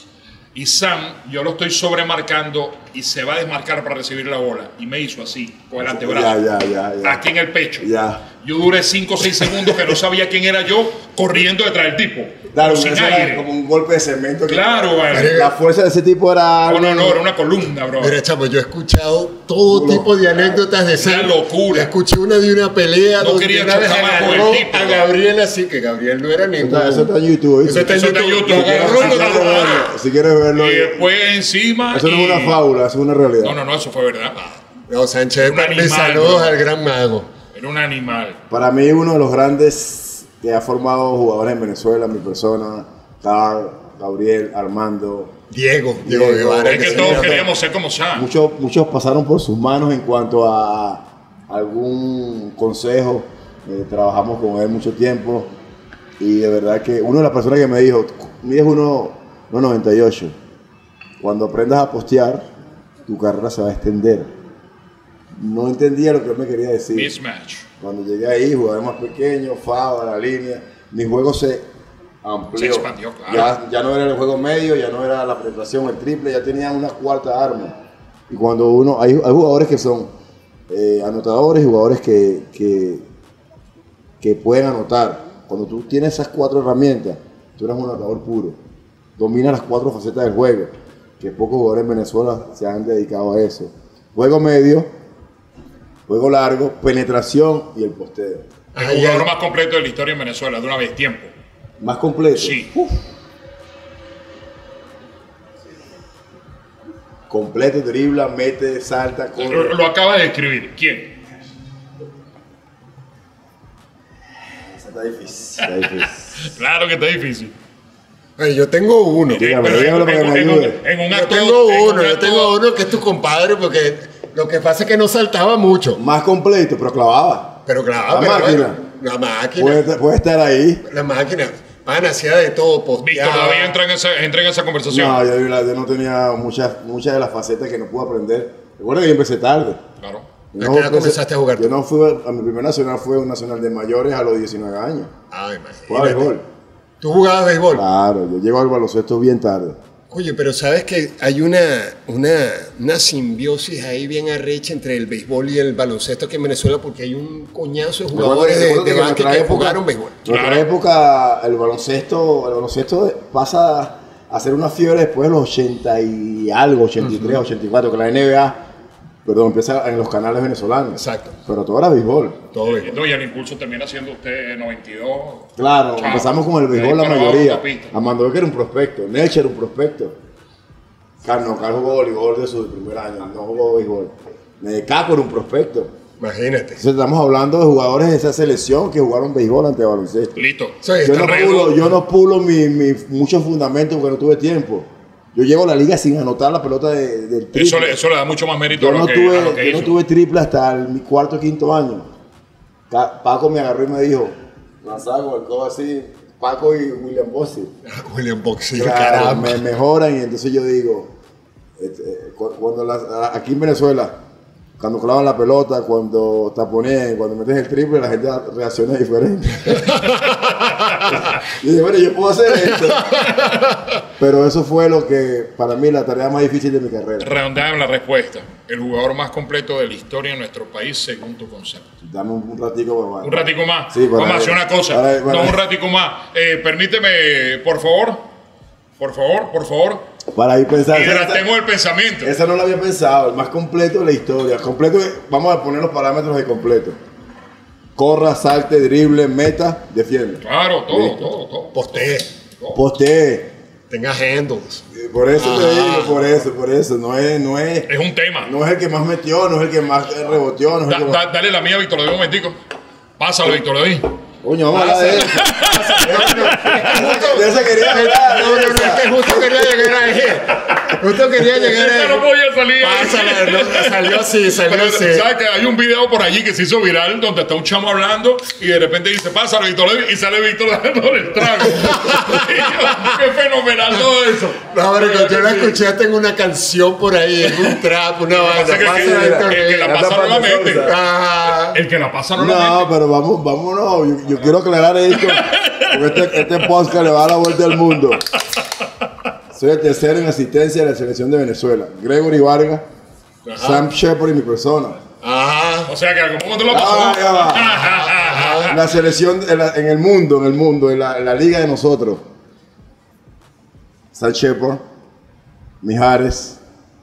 Y Sam, yo lo estoy sobremarcando y se va a desmarcar para recibir la bola. Y me hizo así, con el antebrazo. Ya, ya, ya, ya. Aquí en el pecho. Ya. Yo duré cinco o seis segundos que no sabía quién era yo corriendo detrás del tipo. Claro, sin eso era aire. como un golpe de cemento. que- Claro, vale. La fuerza de ese tipo era... No, no, no, era una columna, bro. Mira, chamo, yo he escuchado todo Uno. tipo de anécdotas de Sam. Una locura. Escuché una de una pelea No donde quería una vez chocar más con el agarró tipo, a ¿no? Gabriel así, que Gabriel no era Eso ningún... está, eso está en YouTube. ¿viste? Eso está en Eso está en YouTube. YouTube. Lo agarró y Si lo quieres agarró. verlo, si quieres verlo. Y después encima. Eso no y- es una fábula, eso es una realidad. No, no, no, eso fue verdad. No, Sánchez, Un mis animal, saludos bro. al gran mago. Era un animal. Para mí, uno de los grandes que ha formado jugadores en Venezuela, mi persona, Carl, Gabriel, Armando. Diego, Diego, Diego. Guevara. Es que se todos llama. queríamos ser como Sam. Muchos, muchos pasaron por sus manos en cuanto a algún consejo. Eh, trabajamos con él mucho tiempo. Y de verdad que una de las personas que me dijo, mides uno noventa y ocho. Cuando aprendas a postear, tu carrera se va a extender. No entendía lo que él me quería decir. Mismatch. Cuando llegué ahí, jugaba más pequeño, fava, la línea. Mi juego se amplió. Se expandió, claro. ya, ya no era el juego medio, ya no era la penetración, el triple, ya tenía una cuarta arma. Y cuando uno, hay, hay jugadores que son eh, anotadores y jugadores que, que, que pueden anotar. Cuando tú tienes esas cuatro herramientas, tú eres un anotador puro. Dominas las cuatro facetas del juego, que pocos jugadores en Venezuela se han dedicado a eso. Juego medio, juego largo, penetración y el posteo. El Ay, jugador ay. más completo de la historia en Venezuela, de una vez tiempo. Más completo. Sí. Completo, dribla, mete, salta, Lo, corre. lo acaba de describir. ¿Quién? Esa está difícil. Está difícil. Claro que está difícil. Ay, yo tengo uno. Dígame, Pero en- dígamelo para que en- me en- ayude. en un Yo acto- tengo en un uno, yo acto- tengo uno que es tu compadre, porque lo que pasa es que no saltaba mucho. Más completo, pero clavaba. Pero claro, La pero máquina. bueno, la máquina. Puede, puede estar ahí. La máquina. Pan hacía de todo, Víctor, posteaba. todavía entra en esa, entra en esa conversación. No, yo, yo no tenía muchas, muchas de las facetas que no pude aprender. Recuerda que yo empecé tarde. Claro. ¿A Yo qué edad empecé- comenzaste a jugar tú? Yo no fui, a mi primer nacional fue un nacional de mayores a los diecinueve años. Ay, Jugaba imagínate. béisbol. ¿Tú jugabas béisbol? Claro, yo llego al baloncesto bien tarde. Oye, pero sabes que hay una, una, una simbiosis ahí bien arrecha entre el béisbol y el baloncesto aquí en Venezuela, porque hay un coñazo de jugadores de, de básquet que jugaron béisbol. En otra época el baloncesto, el baloncesto pasa a ser una fiebre después de los ochenta y algo, ochenta y tres, uh-huh. ochenta y cuatro, que la N B A, perdón, empieza en los canales venezolanos. Exacto. Pero todo era béisbol. Todo béisbol. No, y el impulso termina siendo usted noventa y dos. Claro, Chao. Empezamos con el béisbol la mayoría. Armando Becker era un prospecto, Nelcher era un prospecto. Carlos Carlos jugó voleibol de su primer año, no jugó béisbol. Caco era un prospecto. Imagínate. Entonces estamos hablando de jugadores de esa selección que jugaron béisbol ante baloncesto. Listo. Sí, yo, no pulo, yo no pulo mi, mi, muchos fundamentos porque no tuve tiempo. Yo llego a la liga sin anotar la pelota de, del triple. Eso le, eso le da mucho más mérito yo a lo no que, tuve, a lo que yo hizo. no tuve triple hasta el, mi cuarto o quinto año. Paco me agarró y me dijo, lanzaba con el codo así, Paco y William Bossi. William Bossi, Claro, caramba. me mejoran y entonces yo digo, este, cuando la, aquí en Venezuela, cuando clavan la pelota, cuando taponean, cuando metes el triple, la gente reacciona diferente. Y dije, bueno, yo puedo hacer esto. Pero eso fue lo que, para mí, la tarea más difícil de mi carrera. Redondeamos la respuesta. El jugador más completo de la historia en nuestro país, según tu concepto. Dame un, un ratico para Un ratico más. Sí, para Vamos a hacer una cosa. para- para- No, un ratico más. Eh, permíteme, por favor. Por favor, por favor. Para ir pensando. Hidratemos el pensamiento. Esa no la había pensado, el más completo de la historia. Completo, vamos a poner los parámetros de completo. Corra, salte, drible, meta, defiende. Claro, todo, Listo. todo, todo. Postee, Postee. tenga handles. Por eso te Ah. digo, por eso, por eso. No es, no es, Es un tema. no es el que más metió, no es el que más reboteó, no es Da- el que da- más... dale la mía, Víctor David, un momentico. Pásalo, Víctor David. Coño, vamos a hablar de eso. De eso quería hablar. No, no, no, es que justo quería llegar ahí. Justo quería llegar Esta no ahí. podía salir. Pásala, no, salió así, salió Pero, así. ¿sabes que hay un video por allí que se hizo viral donde está un chamo hablando y de repente dice, pásalo, Víctor David, y sale Víctor dándole el trago? Y yo, qué fenomenal todo eso. No, pero yo la escuché hasta en una canción por ahí, en un trap, una banda. pasa que- Pásala, que- Víctor que- que la David. pasa no la mente. Ah, El que la pasa no la No, mente. pero vamos, vámonos. Yo, yo quiero aclarar esto. Porque este, este podcast le va a dar la vuelta al mundo. Soy el tercero en asistencia de la selección de Venezuela. Gregory Vargas, Sam Shepard y mi persona. ajá. O sea que algún momento lo Ah, pasó. ya va. La selección en, la- en el mundo, en el mundo, en la, en la liga de nosotros. Sam Shepard, Mijares,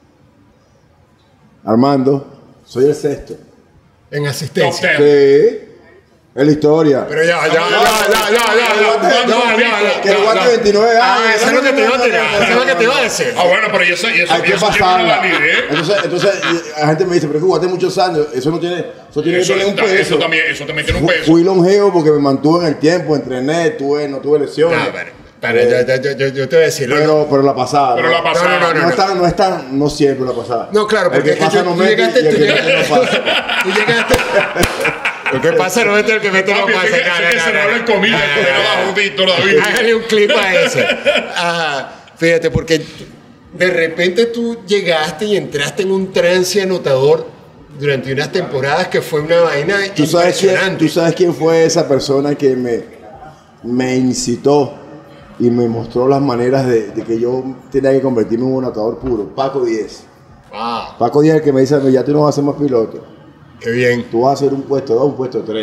Armando. Soy el sexto. En Top asistencia. ten. Sí. Es la historia. Pero ya, ya, ya, ya, ya, ya, ya, ya, ya, ya, Que el ya, guante ya. veintinueve años. Ah, eso es lo que te iba a tirar, eso es lo que te iba a decir. Ah, bueno, pero y eso, y eso, Hay y que eso tiene pasarla. una validez. Entonces, entonces la gente me dice, pero es que jugaste muchos años. Eso no tiene, eso tiene Eso, que tener un eso peso. también, eso también tiene un Fu- peso. Fui longevo porque me mantuve en el tiempo, entrené, tuve, no tuve lesiones. No, pero, pero yo, yo, yo, yo, yo te voy a decir. lo- Pero, pero la pasada. Pero ¿no? la pasada. No, no, No, no, es tan, no es tan, no siempre la pasada. No, claro, El porque que es que pasa yo- no tú mete llegaste- y el tú que llegaste- mete no pasa. Tú llegaste. Lo que pasa no es el que mete no Papi, pasa. ese que- No, ese no, que no, se no, habla en comillas, no, no, porque no, no no. bajo Víctor David. Hágale un clip a ese. Ajá. Fíjate, porque de repente tú llegaste y entraste en un trance anotador durante unas temporadas que fue una vaina ¿Tú sabes, quién, impresionante. ¿Tú sabes quién fue esa persona que me, me incitó y me mostró las maneras de, de que yo tenía que convertirme en un anotador puro? Paco Díez. Wow, Paco Díez es el que me dice, ya tú no vas a ser más piloto. qué bien. Tú vas a hacer un puesto dos, un puesto tres.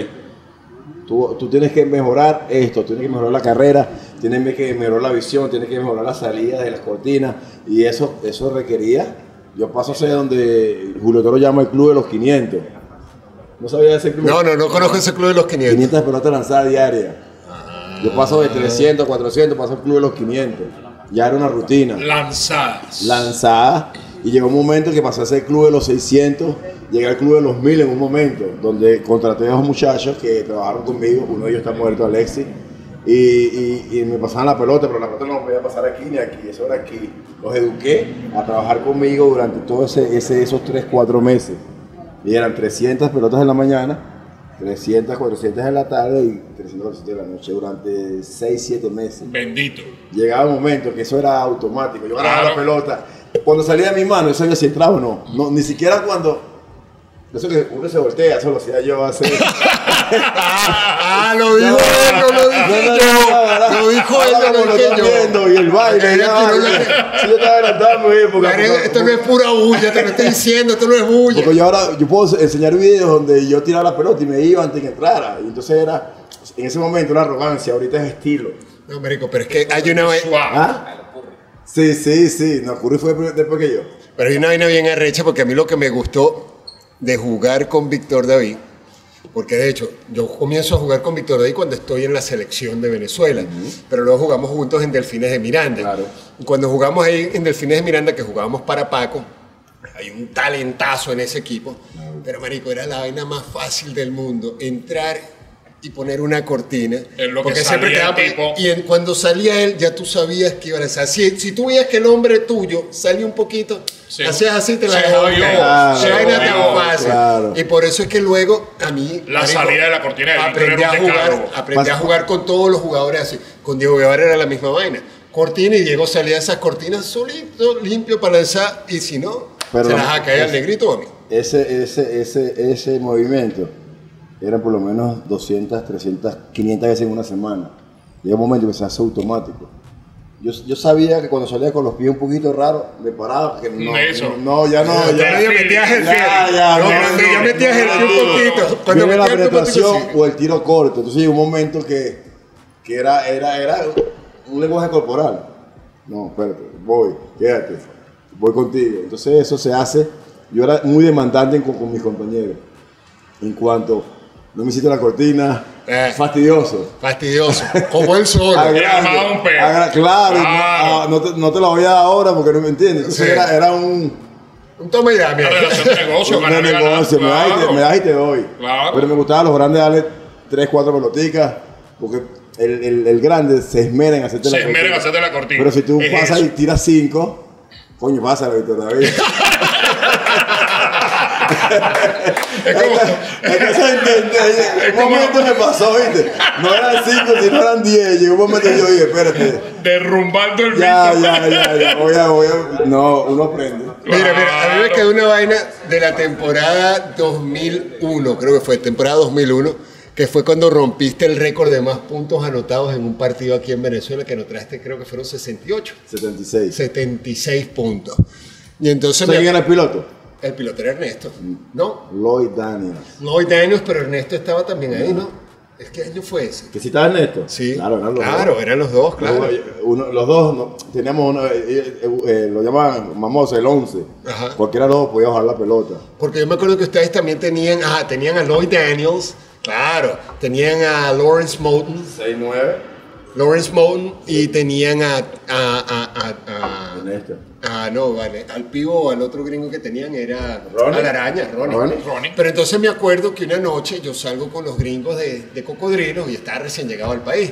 Tú, tú tienes que mejorar esto, tienes que mejorar la carrera, tienes que mejorar la visión, tienes que mejorar la salida de las cortinas. Y eso, eso requería. Yo paso a ser donde Julio Toro llama el club de los quinientos. ¿No sabía de ese club? No, no, no conozco ese club de los quinientos. quinientas pelotas lanzadas diarias. Yo paso de trescientos, cuatrocientos, paso al club de los quinientos. Ya era una rutina. Lanzadas. Lanzada. Y llegó un momento que pasé a ser el club de los seiscientos, llegué al club de los mil en un momento, donde contraté a dos muchachos que trabajaron conmigo, uno de ellos está muerto, Alexis, y, y, y me pasaban la pelota, pero la pelota no me podía pasar aquí ni aquí, eso era aquí. Los eduqué a trabajar conmigo durante todos ese, ese, esos tres, cuatro meses. Y eran trescientas pelotas en la mañana, trescientas, cuatrocientas en la tarde y trescientas, cuatrocientas en la noche, durante seis, siete meses. Bendito. Llegaba un momento que eso era automático. Yo agarraba Claro. la pelota. Cuando salía de mi mano, yo sabía si entraba o no. no. Ni siquiera cuando. Eso que uno se voltea, eso lo hacía yo hace. Ah, lo dijo él, no lo dije No, no, yo. no, no, no. Lo dijo ahora años como lo que están yo. viendo y el baile. Aquella ya, que no ya. la- Sí, yo estaba adelantando mi época. Marico, porque- esto no es pura bulla, te lo estoy diciendo, esto no es bulla. Porque yo ahora, yo puedo enseñar videos donde yo tiraba la pelota y me iba antes que entrara. Y entonces era, en ese momento, una arrogancia, ahorita es estilo. No, marico, pero es que hay una vaina, Suave. ¿Ah? Sí, sí, sí. No, Curry fue después que yo. pero hay una vaina bien arrecha porque a mí lo que me gustó de jugar con Víctor David, porque de hecho yo comienzo a jugar con Víctor David cuando estoy en la selección de Venezuela, pero luego jugamos juntos en Delfines de Miranda. Claro. Y cuando jugamos ahí en Delfines de Miranda, que jugábamos para Paco, hay un talentazo en ese equipo, pero marico, era la vaina más fácil del mundo, entrar y poner una cortina. Es lo que porque salía siempre quedaba, el tipo. y en- cuando salía él ya tú sabías que iba a ser. Si, si tú veías que el hombre tuyo salía un poquito, Sí. hacías así, te la Se dejaba jodió, caer. Claro, Se vaina tan claro, fácil. claro. Y por eso es que luego a mí La marico, salida de la cortina de Víctor aprendí era a un jugar, decálogo. aprendí a Pasa- jugar con todos los jugadores así. Con Diego Guevara era la misma vaina. Cortina y Diego salía de esas cortinas solito, limpio para esa, y si no, Pero se no, las va a caer al es- negrito o a mí. Ese, ese, ese, ese movimiento era por lo menos doscientas, trescientas, quinientas veces en una semana. Llega un momento que se hace automático. Yo, yo sabía que cuando salía con los pies un poquito raros, me paraba, que no, Eso. no, ya no, Cuando ya. ya metías el Ya, pie. ya, no, no, cuando no, ya metías el no, pie un no, poquito. Cuando Viene la metías el pie un poquito, penetración sí. o el tiro corto. Entonces llegó un momento que, que era, era, era un lenguaje corporal. No, espérate, voy, quédate, voy contigo. Entonces eso se hace. Yo era muy demandante con, con mis compañeros. En cuanto no me hiciste la cortina, Eh. fastidioso. Fastidioso. Como él solo. Agrande, armaba un peo. agra- claro, y no- Claro. ah, no, te, no te la voy a dar ahora porque no me entiendes. Entonces Sí. era, era un, Un toma y dame. Una relación de negocio, un ganar y ganar, negocio, me, das y te, claro. me das y te doy. Claro. Pero me gustaba a los grandes darle tres, cuatro peloticas, porque el, el, el grande se esmera en hacerte Se la esmera en cortina. hacerte la cortina. Pero si tú Es pasas eso. y tiras cinco, coño, pásala, Víctor David. Es como, Es que se entiende. En un momento me pasó, ¿viste? No eran cinco, sino eran diez. Llegó un momento que yo dije, espérate. derrumbando el Ya, Víctor. ya, ya, ya. Voy a, voy a. No, uno aprende. Mira, mira, a mí me Claro. quedó una vaina de la temporada dos mil uno, creo que fue, temporada dos mil uno, que fue cuando rompiste el récord de más puntos anotados en un partido aquí en Venezuela, que anotaste, creo que fueron sesenta y ocho, setenta y seis. setenta y seis puntos. Y entonces ¿Sabes me- quién era el piloto? el piloto era Ernesto, ¿no? Lloyd Daniels. Lloyd Daniels, pero Ernesto estaba también ahí, ¿no? ¿Es qué año fue ese? ¿Que si estaba Ernesto? Sí, Claro, eran los claro, dos. eran los dos, claro. Uno- uno- los dos, no, teníamos uno, eh, eh, eh, lo llamaban Mamosa, el once. Ajá. Cualquiera de los dos podía bajar la pelota. Porque yo me acuerdo que ustedes también tenían, ah, tenían a Lloyd Daniels, claro, tenían a Lawrence Moulton, seis nueve. Lawrence Moulton y tenían a, a, a, a, a- Ernesto. ah, no, vale, al pivo, al otro gringo que tenían era Ronnie. a la araña, Ronnie. Ronnie. Ronnie. Pero entonces me acuerdo que una noche yo salgo con los gringos de, de Cocodrilos y estaba recién llegado al país.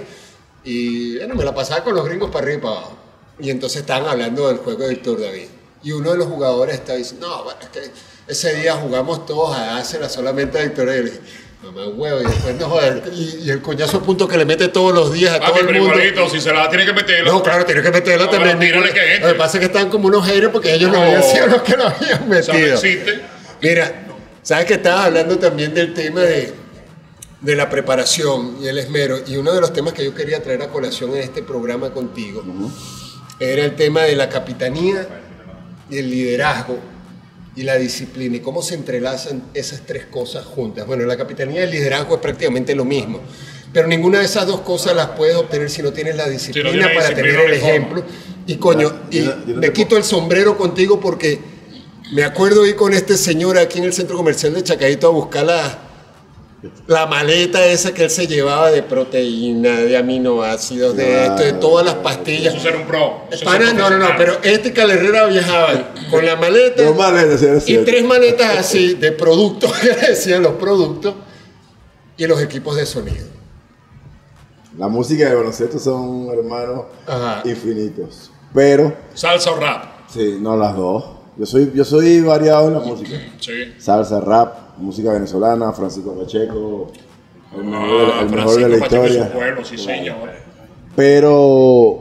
Y bueno, me la pasaba con los gringos para arriba y para abajo. Y entonces estaban hablando del juego de Víctor David. Y uno de los jugadores estaba diciendo, no, bueno, es que ese día jugamos todos a dársela solamente a Víctor David. Y le dije, mamá huevo, y después no joder. Y, y el coñazo punto que le mete todos los días a Ah, todo el pero mundo. igualito, si se la tiene que meter. No, claro, tienes que meterlo No, también. pero tírale que entre. Lo que pasa es que están como unos haters porque ellos no, No. habían sido los que lo habían O sea, no metido. existe. Mira, sabes que estabas hablando también del tema de, de la preparación y el esmero. Y uno de los temas que yo quería traer a colación en este programa contigo era el tema de la capitanía y el liderazgo y la disciplina y cómo se entrelazan esas tres cosas juntas. Bueno, la capitanía y el liderazgo es prácticamente lo mismo, pero ninguna de esas dos cosas las puedes obtener si no tienes la disciplina tienes para disciplina, tener el no hay ejemplo. Y coño, y Yo no- yo no me te quito el sombrero contigo porque me acuerdo ir con este señor aquí en el centro comercial de Chacaito a buscar la, la maleta esa que él se llevaba de proteína, de aminoácidos, de esto, de todas las pastillas. Eso ser un pro. Eso ser Pana, no, no, no, profesional. pero este y Calerrera viajaban con la maleta Dos maletas, sí, era y cierto. tres maletas así de productos, que le decían los productos, y los equipos de sonido. La música y el baloncesto son hermanos Ajá. infinitos. Pero, Salsa o rap. sí, no las dos. Yo soy, yo soy variado en la música. Sí. Salsa, rap, música venezolana, Francisco Pacheco, el mejor, de la- Ah, el mejor de la Francisco Pacheco y historia. su pueblo, sí, señor. Pero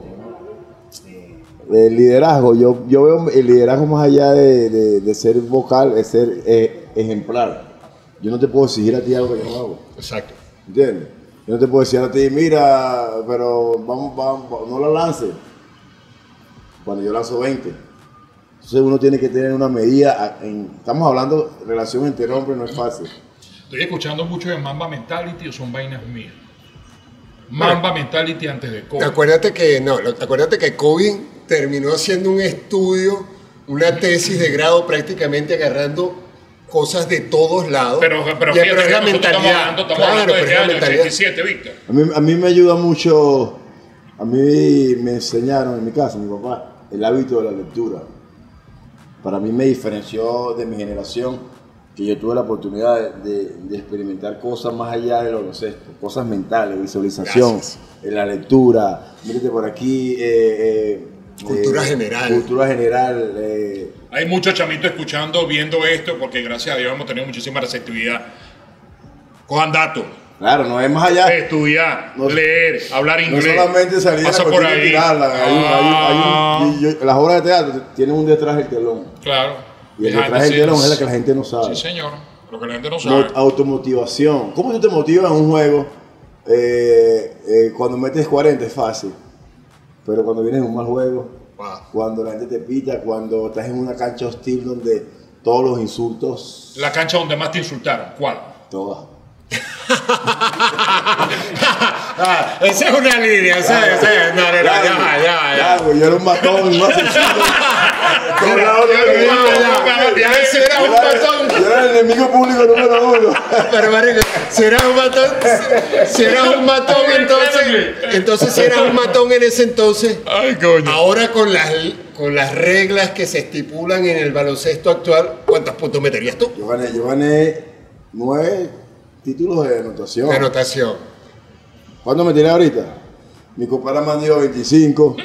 el liderazgo, yo, yo veo el liderazgo más allá de, de- de ser vocal, es ser eh, ejemplar. Yo no te puedo exigir a ti algo que yo no hago, Exacto. ¿entiendes? Yo no te puedo decir a ti, mira, pero vamos, vamos, no la lance. Cuando yo lanzo veinte. Entonces uno tiene que tener una medida. En, estamos hablando de relación entre hombres, no es fácil. Estoy escuchando mucho de Mamba Mentality o son vainas mías. Mamba bueno, Mentality antes de Kobe. Acuérdate que, no, acuérdate que Kobe terminó haciendo un estudio, una tesis de grado prácticamente agarrando cosas de todos lados. Pero, pero, ya, fíjate, pero es la mentalidad. Estamos hablando, estamos claro, hablando de pero este es la año, mentalidad. ochenta y siete, Víctor. A mí, a mí me ayuda mucho, a mí me enseñaron en mi casa, mi papá, el hábito de la lectura. Para mí me diferenció de mi generación, que yo tuve la oportunidad de, de, de experimentar cosas más allá del baloncesto, cosas mentales, visualización, Gracias. en la lectura, mírate por aquí, eh, eh, Cultura eh, general. Cultura general. Eh. Hay muchos chamitos escuchando, viendo esto, porque gracias a Dios hemos tenido muchísima receptividad. Cojan datos. Claro, no es más allá. Estudiar, no, leer, hablar inglés. No solamente salir pasa a la por ahí. ahí. Tirarla, Ah. hay un, hay un, hay un, y yo, las obras de teatro tienen un detrás del telón. Claro. Y el detrás del telón es la que la gente no sabe. Sí, señor. Lo que la gente no sabe. Mo- automotivación. ¿Cómo tú te motivas en un juego? Eh, eh, cuando metes cuarenta es fácil. Pero cuando vienes en un mal juego, Wow. cuando la gente te pita, cuando estás en una cancha hostil donde todos los insultos, La cancha donde más te insultaron. ¿Cuál? todas. Ah, esa es una línea, esa es, esa es, no, no, no, ya va, ya va, ya va. güey, yo era un matón, más sencillo. Todos lados, Ya, ya, ya, ese era un matón. Yo era el enemigo público número uno. Pero marico, si eras un matón, si eras un matón entonces, entonces si eras un matón en ese entonces, Ay, coño. ahora con las con las reglas que se estipulan en el baloncesto actual, ¿cuántos puntos meterías tú? Yo gané, yo gané nueve títulos de anotación. De anotación. ¿Cuándo me tiré ahorita? Mi compadre me han dio veinticinco.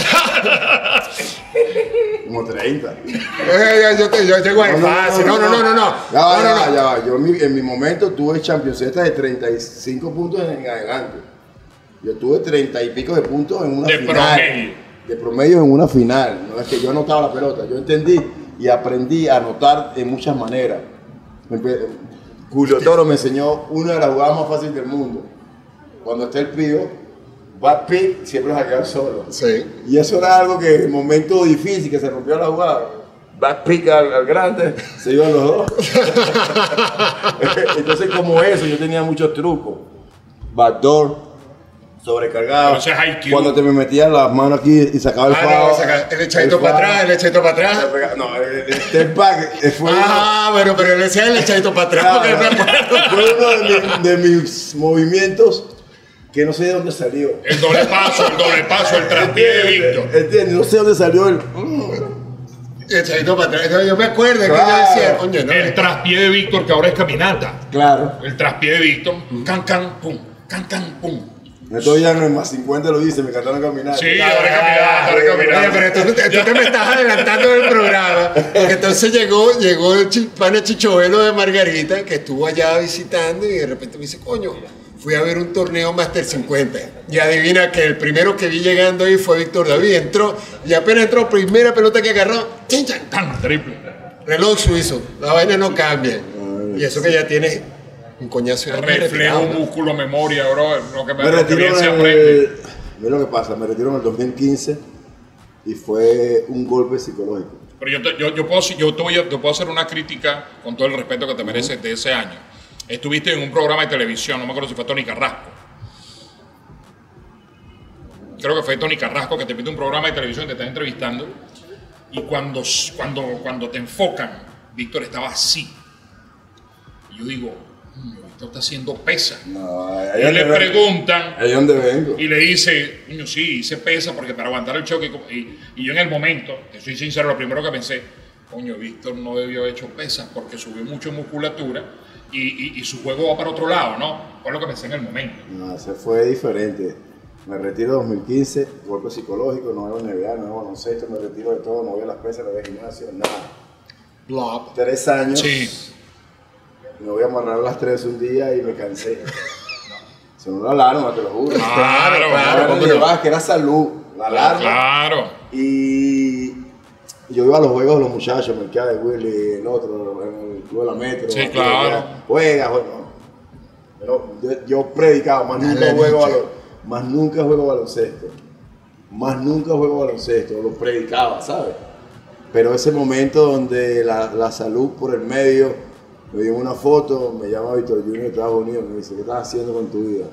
Como treinta. Eh, yo, te- yo llego al fácil. No, no, no, no, no. Ya va, No, ya no, va, no. ya va. Yo en mi, en mi momento tuve championcetas de treinta y cinco puntos en adelante. Yo tuve treinta y pico de puntos en una De final. promedio. De promedio en una final. No es que yo anotaba la pelota. Yo entendí y aprendí a anotar de muchas maneras. Empe- Julio Toro me enseñó una de las jugadas más fáciles del mundo. Cuando está el pío, back pick, siempre vas a quedar solo. Sí. Y eso era algo que en el momento difícil que se rompió la jugada, back pick al, al grande, se iban los dos. Entonces, como eso, yo tenía muchos trucos. Backdoor, sobrecargado. Pero ese es I Q. Cuando te me metía las manos aquí y sacaba el Ah, foul, no, saca- el echadito el para foul. atrás, el echadito para atrás. No, el, el step back fue uno- Ah, bueno, pero le decía el echadito para atrás porque me acuerdo. fue uno de, mi- de mis movimientos que no sé de dónde salió. El doble paso, el doble paso, el traspié de Víctor. ¿Entiendes? No sé dónde salió el... mm. El echadito para atrás. Yo- Yo me acuerdo que yo Claro. decía, coño, no. El traspié de Víctor, que ahora es caminata. Claro. El traspié de Víctor, can, can, pum, can, can, pum. Esto ya no es más cincuenta, lo dice, me encantaron caminar. Sí, ahora es caminata, ahora es Oye, caminata. pero tú, tú- tú te me estás adelantando del programa. Porque entonces llegó, llegó el chi- pana Chichovelo de Margarita, que estuvo allá visitando y de repente me dice, coño, fui a ver un torneo Master cincuenta. Y adivina que el primero que vi llegando ahí fue Víctor David. Entró, y apenas entró, primera pelota que agarró, chin, chan, Tan, triple. reloj suizo. La vaina no cambia. Y eso que ya tiene un coñazo de años Reflejo, retirado, ¿no? músculo, memoria, bro. Lo que me, Me lo que retiro bien se en aprende. el... Mira lo que pasa, me retiro en el dos mil quince y fue un golpe psicológico. Pero yo te, yo, yo puedo, yo, te voy a- te puedo hacer una crítica con todo el respeto que te mereces de ese año. Estuviste en un programa de televisión, no me acuerdo si fue Tony Carrasco. Creo que fue Tony Carrasco que te pide un programa de televisión y te está entrevistando. Y cuando, cuando, cuando te enfocan, Víctor estaba así. Y yo digo, "Coño, Víctor está haciendo pesa". No, Y ahí le es donde- preguntan, ahí es donde vengo. y le dice, coño, sí, hice pesa porque para aguantar el choque. Y, y yo en el momento, te soy sincero, lo primero que pensé, coño, Víctor no debió haber hecho pesas porque subió mucho musculatura y, y, y su juego va para otro lado, ¿no? Fue lo que pensé en el momento. No, se fue diferente. Me retiro dos mil quince, golpe psicológico, no hago N B A, no hago baloncesto, me retiro de todo, no voy a las pesas, no voy al gimnasio, nada. Blob. Tres años, Sí. me voy a amarrar las tres un día y me cansé. Se me la alarma, te lo juro. Claro, claro, Era cómo de no. básquet, era salud, la alarma. Claro. Y yo iba a los juegos de los muchachos, Mercado de Willy, el otro, en el Club de la Metro. Sí, aquí, claro. allá. Juega, juega. Pero yo, yo predicaba, más Dale, nunca, juego dicho. balon- más nunca juego baloncesto. Más nunca juego baloncesto, lo predicaba, ¿sabes? Pero ese momento donde la, la salud por el medio, me dio una foto, me llama Víctor Junior de Estados Unidos, me dice, ¿qué estás haciendo con tu vida?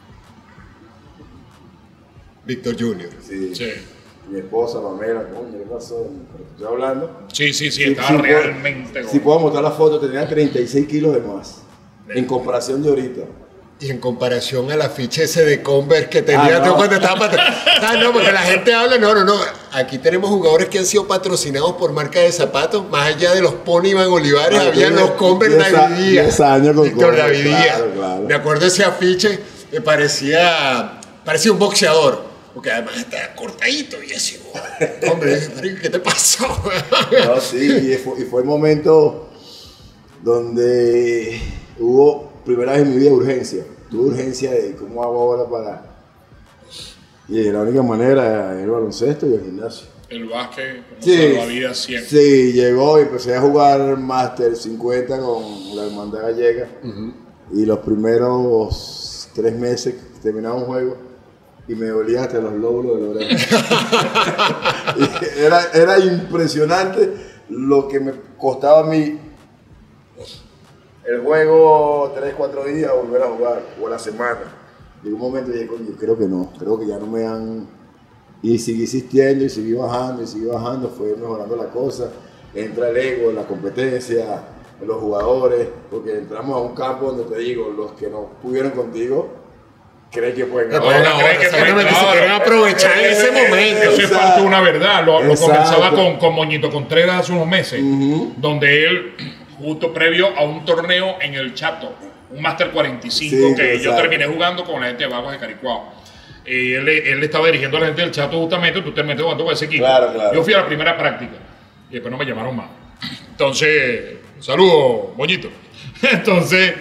Víctor Junior. Sí. Sí, Mi esposa, Pamela, coño, ¿qué pasó? Pero te estoy hablando. sí, sí, sí, Si- estaba si puedo- realmente Si gordo. puedo mostrar la foto, tenía treinta y seis kilos de más. En comparación de ahorita. Y en comparación al afiche ese de Converse que tenía Ah, no. tú cuando estaba patrocinado. Ah, no, porque la gente habla, no, no, no. Aquí tenemos jugadores que han sido patrocinados por marca de zapatos. Más allá de los Pony Iván Olivares, Ah, había tiene los Converse diez a- David Díaz. diez años con Víctor Converse, David Díaz. claro, claro. Me acuerdo de ese afiche, me parecía, parecía un boxeador. Porque además está cortadito y así, oh, hombre, ¿qué te pasó? No, sí, y fue, y fue el momento donde hubo, primera vez en mi vida, urgencia. Tuve urgencia de cómo hago ahora para... Y la única manera era el baloncesto y el gimnasio. El básquet, como Sí, salvavidas siempre. sí, llegó y empecé a jugar Master cincuenta con la hermandad gallega. Y los primeros tres meses terminaba un juego y me dolía hasta los lóbulos de la oreja. Y era, era impresionante lo que me costaba a mí el juego tres, cuatro días volver a jugar, o a la semana. Llegó un momento y dije, coño, creo que no, creo que ya no me han... Y seguí insistiendo y seguí bajando y seguí bajando, fue mejorando la cosa. Entra el ego, la competencia, los jugadores, porque entramos a un campo donde te digo, los que no pudieron contigo, creen que pueden ganar. Bueno, creen que exactamente, fue- se claro. quieren aprovechar ese momento. Eso es Exacto. parte de una verdad. Lo, lo Exacto. conversaba con, con Moñito Contreras hace unos meses, donde él, justo previo a un torneo en el Chato, un Master cuarenta y cinco, Sí, que yo exacto. terminé jugando con la gente de Vagos de Caricuao. Eh, él, él estaba dirigiendo a la gente del Chato justamente, tú terminaste jugando con ese equipo. Claro, claro. Yo fui a la primera práctica y después no me llamaron más. Entonces, saludos, Moñito. Entonces,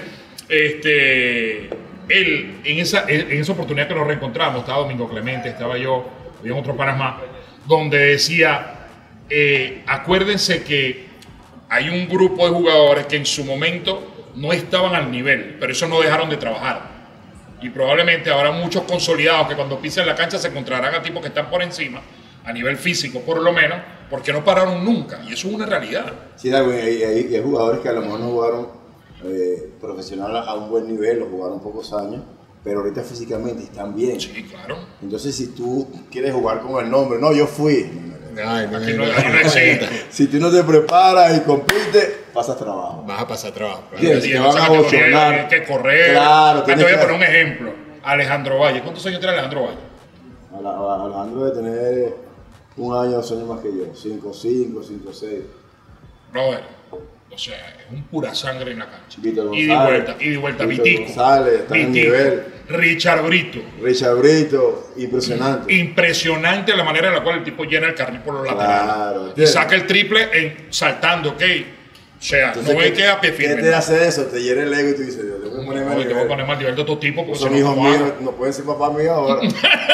este, él, en esa, en esa oportunidad que nos reencontramos, estaba Domingo Clemente, estaba yo, había otros panas más, donde decía, eh, acuérdense que hay un grupo de jugadores que en su momento no estaban al nivel, pero eso no dejaron de trabajar. Y probablemente habrá muchos consolidados que cuando pisen la cancha se encontrarán a tipos que están por encima, a nivel físico por lo menos, porque no pararon nunca. Y eso es una realidad. Sí, Darwin, hay, hay- hay jugadores que a lo mejor no jugaron eh, profesional a un buen nivel, lo jugaron pocos años, pero ahorita físicamente están bien. Sí, claro. Entonces, si tú quieres jugar con el nombre, no, yo fui. Ay, no, Aquí no, no, no, aquí no existe. Si tú no te preparas y compites, pasas trabajo. Vas a pasar trabajo. Bien, Y te en van esa a categoría bochornar. hay que correr. Claro, Ah, te tienes voy a que- poner un ejemplo. Alejandro Valle. ¿Cuántos años tiene Alejandro Valle? A la- a Alejandro debe tener un año, dos años más que yo. cinco cinco, cinco seis. Brother, o sea, es un pura sangre en la cancha. Víctor Y de González. vuelta, y de vuelta. Víctor Vitico. González, está en Vitico. nivel. Richard Brito. Richard Brito, impresionante. Impresionante la manera en la cual el tipo llena el carril por los laterales. Claro. Y saca el triple en, saltando, ¿ok? O sea, Entonces, no es ¿qué- que a pie ¿Qué firme. te hace eso? Te hiere el ego y tú dices, yo tengo que ponerme a No, y te voy a nivel. poner más nivel de estos tipos porque Son si no, hijos ¿cómo hago? míos, no pueden ser papá mío ahora.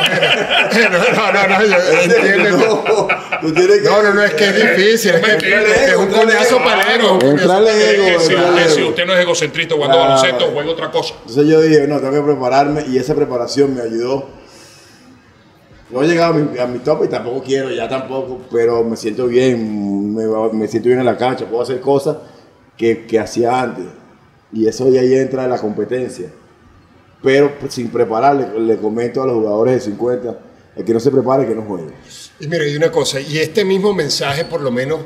No, no, no, yo entiendo. no, tú tienes que... No, no, no, es que es difícil, es, que, Entrale, es un entrale, coñazo para el ego. un coñazo Entrale pa'l ego. ego, Es que si, entrale usted, si ego. usted no es egocentrista jugando Claro. baloncesto, juega otra cosa. Entonces yo dije, no, tengo que prepararme y esa preparación me ayudó. No he llegado a mi, a mi tope y tampoco quiero, ya tampoco, pero me siento bien, me, va- me siento bien en la cancha, puedo hacer cosas que, que hacía antes. Y eso ya ahí entra la competencia. Pero pues, sin prepararle, le comento a los jugadores de cincuenta, el que no se prepare, que no juegue. Y mira, hay una cosa, y este mismo mensaje por lo menos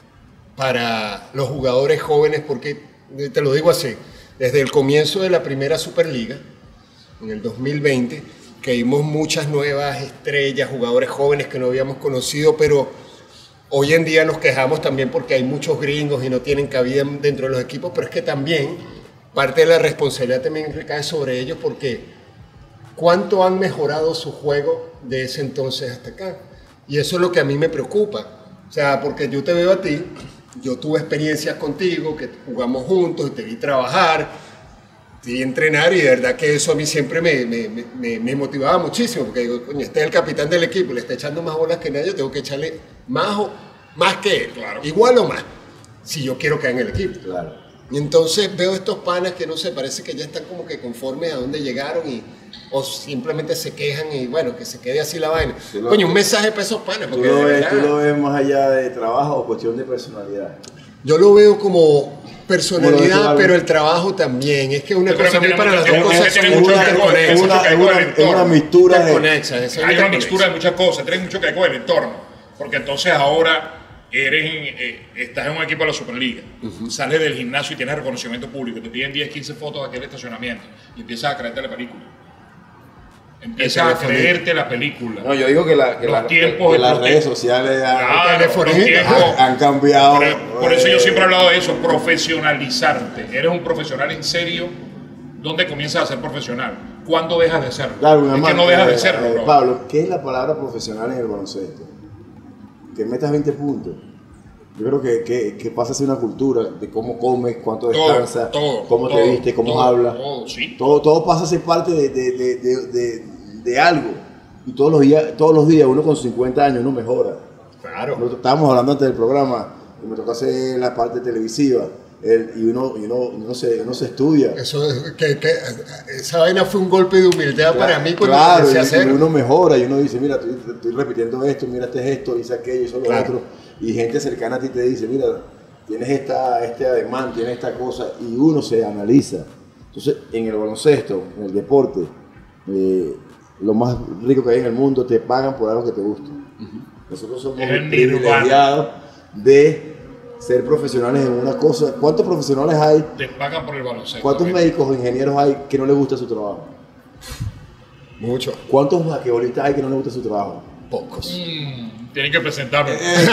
para los jugadores jóvenes, porque te lo digo así, desde el comienzo de la primera Superliga, en el dos mil veinte, que vimos muchas nuevas estrellas, jugadores jóvenes que no habíamos conocido, pero hoy en día nos quejamos también porque hay muchos gringos y no tienen cabida dentro de los equipos, pero es que también parte de la responsabilidad también recae sobre ellos porque cuánto han mejorado su juego de ese entonces hasta acá. Y eso es lo que a mí me preocupa. O sea, porque yo te veo a ti, yo tuve experiencias contigo, que jugamos juntos, y te vi trabajar, te vi entrenar, y de verdad que eso a mí siempre me, me, me, me motivaba muchísimo, porque digo, coño, este es el capitán del equipo, le está echando más bolas que nadie, yo tengo que echarle más, o, más que él, Claro. igual o más, si yo quiero quedar en el equipo. Claro. Y entonces veo estos panas que no sé, parece que ya están como que conformes a dónde llegaron y o simplemente se quejan y bueno, que se quede así la vaina. Lo, Coño, un mensaje para esos panas. ¿tú Porque lo, de ves, verdad, ¿Tú lo ves más allá de trabajo o cuestión de personalidad? yo lo veo como personalidad, Bueno, pero el trabajo también. Es que una Yo creo cosa que a mí tiene para las mucho- dos tiene- cosas tiene son mucho muy que ver, es interconexas. una, que es ver con una- el es una entorno. mixtura de... Interconexas, eso es Hay una interconexa. mixtura de muchas cosas, tiene mucho que ver con el entorno, porque entonces ahora eres en- eh, estás en un equipo de la Superliga, sales del gimnasio y tienes reconocimiento público, te piden diez, quince fotos de aquel estacionamiento y empiezas a creerte la película. Empiezas a teléfono. creerte la película. No, yo digo que, la, que, Los la- tiempos que de las protesta. redes sociales han, Claro, teléfono. los tiempos- han- han cambiado. Por, por eso yo eh, siempre he hablado de eso, profesionalizarte. Eres un profesional en serio. ¿Dónde comienzas a ser profesional? ¿Cuándo dejas de serlo? Claro, mi es hermano, que no dejas eh, de serlo, eh, bro. Pablo, ¿qué es la palabra profesional en el baloncesto? Que metas veinte puntos. Yo creo que, que, que pasa a ser una cultura de cómo comes, cuánto Todo, descansas, todo, cómo todo, te vistes, cómo todo, hablas. todo, sí. Todo, todo pasa a ser parte de, de, de, de, de, de algo. Y todos los, días, todos los días, uno con cincuenta años, uno mejora. Claro. Nosotros estábamos hablando antes del programa, y me tocó hacer la parte televisiva, el, y uno, y uno, uno, se, uno se estudia. Eso es- que, que, esa vaina fue un golpe de humildad para mí cuando Claro, empecé a y- hacer. y uno mejora y uno dice, mira, estoy, estoy repitiendo esto, mira este gesto, hice aquello, hice lo Claro. otro. Y gente cercana a ti te dice, mira, tienes esta, este ademán, tienes esta cosa, y uno se analiza. Entonces, en el baloncesto, en el deporte, eh, lo más rico que hay en el mundo, te pagan por algo que te gusta. Nosotros somos Es el nirvana. privilegiados de ser profesionales en una cosa. ¿Cuántos profesionales hay? Te pagan por el baloncesto. ¿Cuántos ¿ok? médicos o ingenieros hay que no les gusta su trabajo? Mucho. ¿Cuántos basquetbolistas hay que no les gusta su trabajo? Pocos. Mm, tienen que presentarme.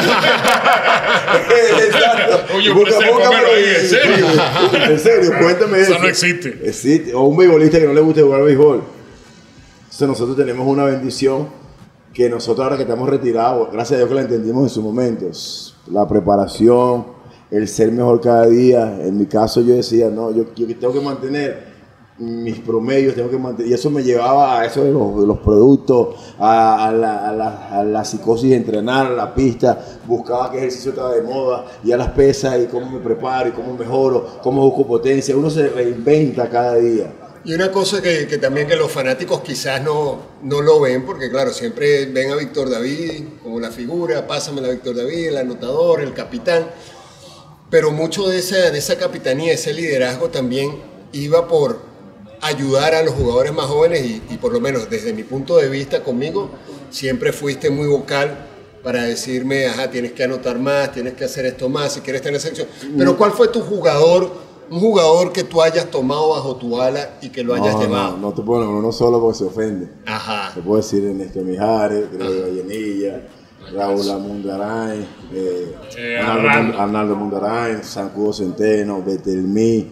Exacto. Oye, Busca- preséntamelo búscame- ahí, ¿en serio? En serio, cuéntame eso. Eso no existe. Existe. O un beisbolista que no le guste jugar béisbol. Entonces nosotros tenemos una bendición que nosotros ahora que estamos retirados, gracias a Dios que la entendimos en su momento, la preparación, el ser mejor cada día. En mi caso yo decía, no, yo, yo tengo que mantener mis promedios, tengo que mantener, y eso me llevaba a eso de los, de los productos, a, a, la, a, la, a la psicosis de entrenar, a la pista, buscaba qué ejercicio estaba de moda, y a las pesas, y cómo me preparo, y cómo mejoro, cómo busco potencia. Uno se reinventa cada día. Y una cosa que, que también que los fanáticos quizás no, no lo ven, porque claro, siempre ven a Víctor David como la figura, pásame a Víctor David, el anotador, el capitán, pero mucho de esa, de esa capitanía, ese liderazgo también iba por ayudar a los jugadores más jóvenes y, y por lo menos desde mi punto de vista conmigo, siempre fuiste muy vocal para decirme, ajá, tienes que anotar más, tienes que hacer esto más, si quieres tener selección. Pero ¿cuál fue tu jugador? Un jugador que tú hayas tomado bajo tu ala y que lo hayas no, llevado. No, no te puedo nombrar uno solo porque se ofende. Ajá. Te puedo decir Ernesto Mijares, Greg Vallenilla, Raúl Amundarain, eh, Eh, Arnaldo, Arnaldo. Arnaldo Amundarain, Sancudo Centeno, Betelmí,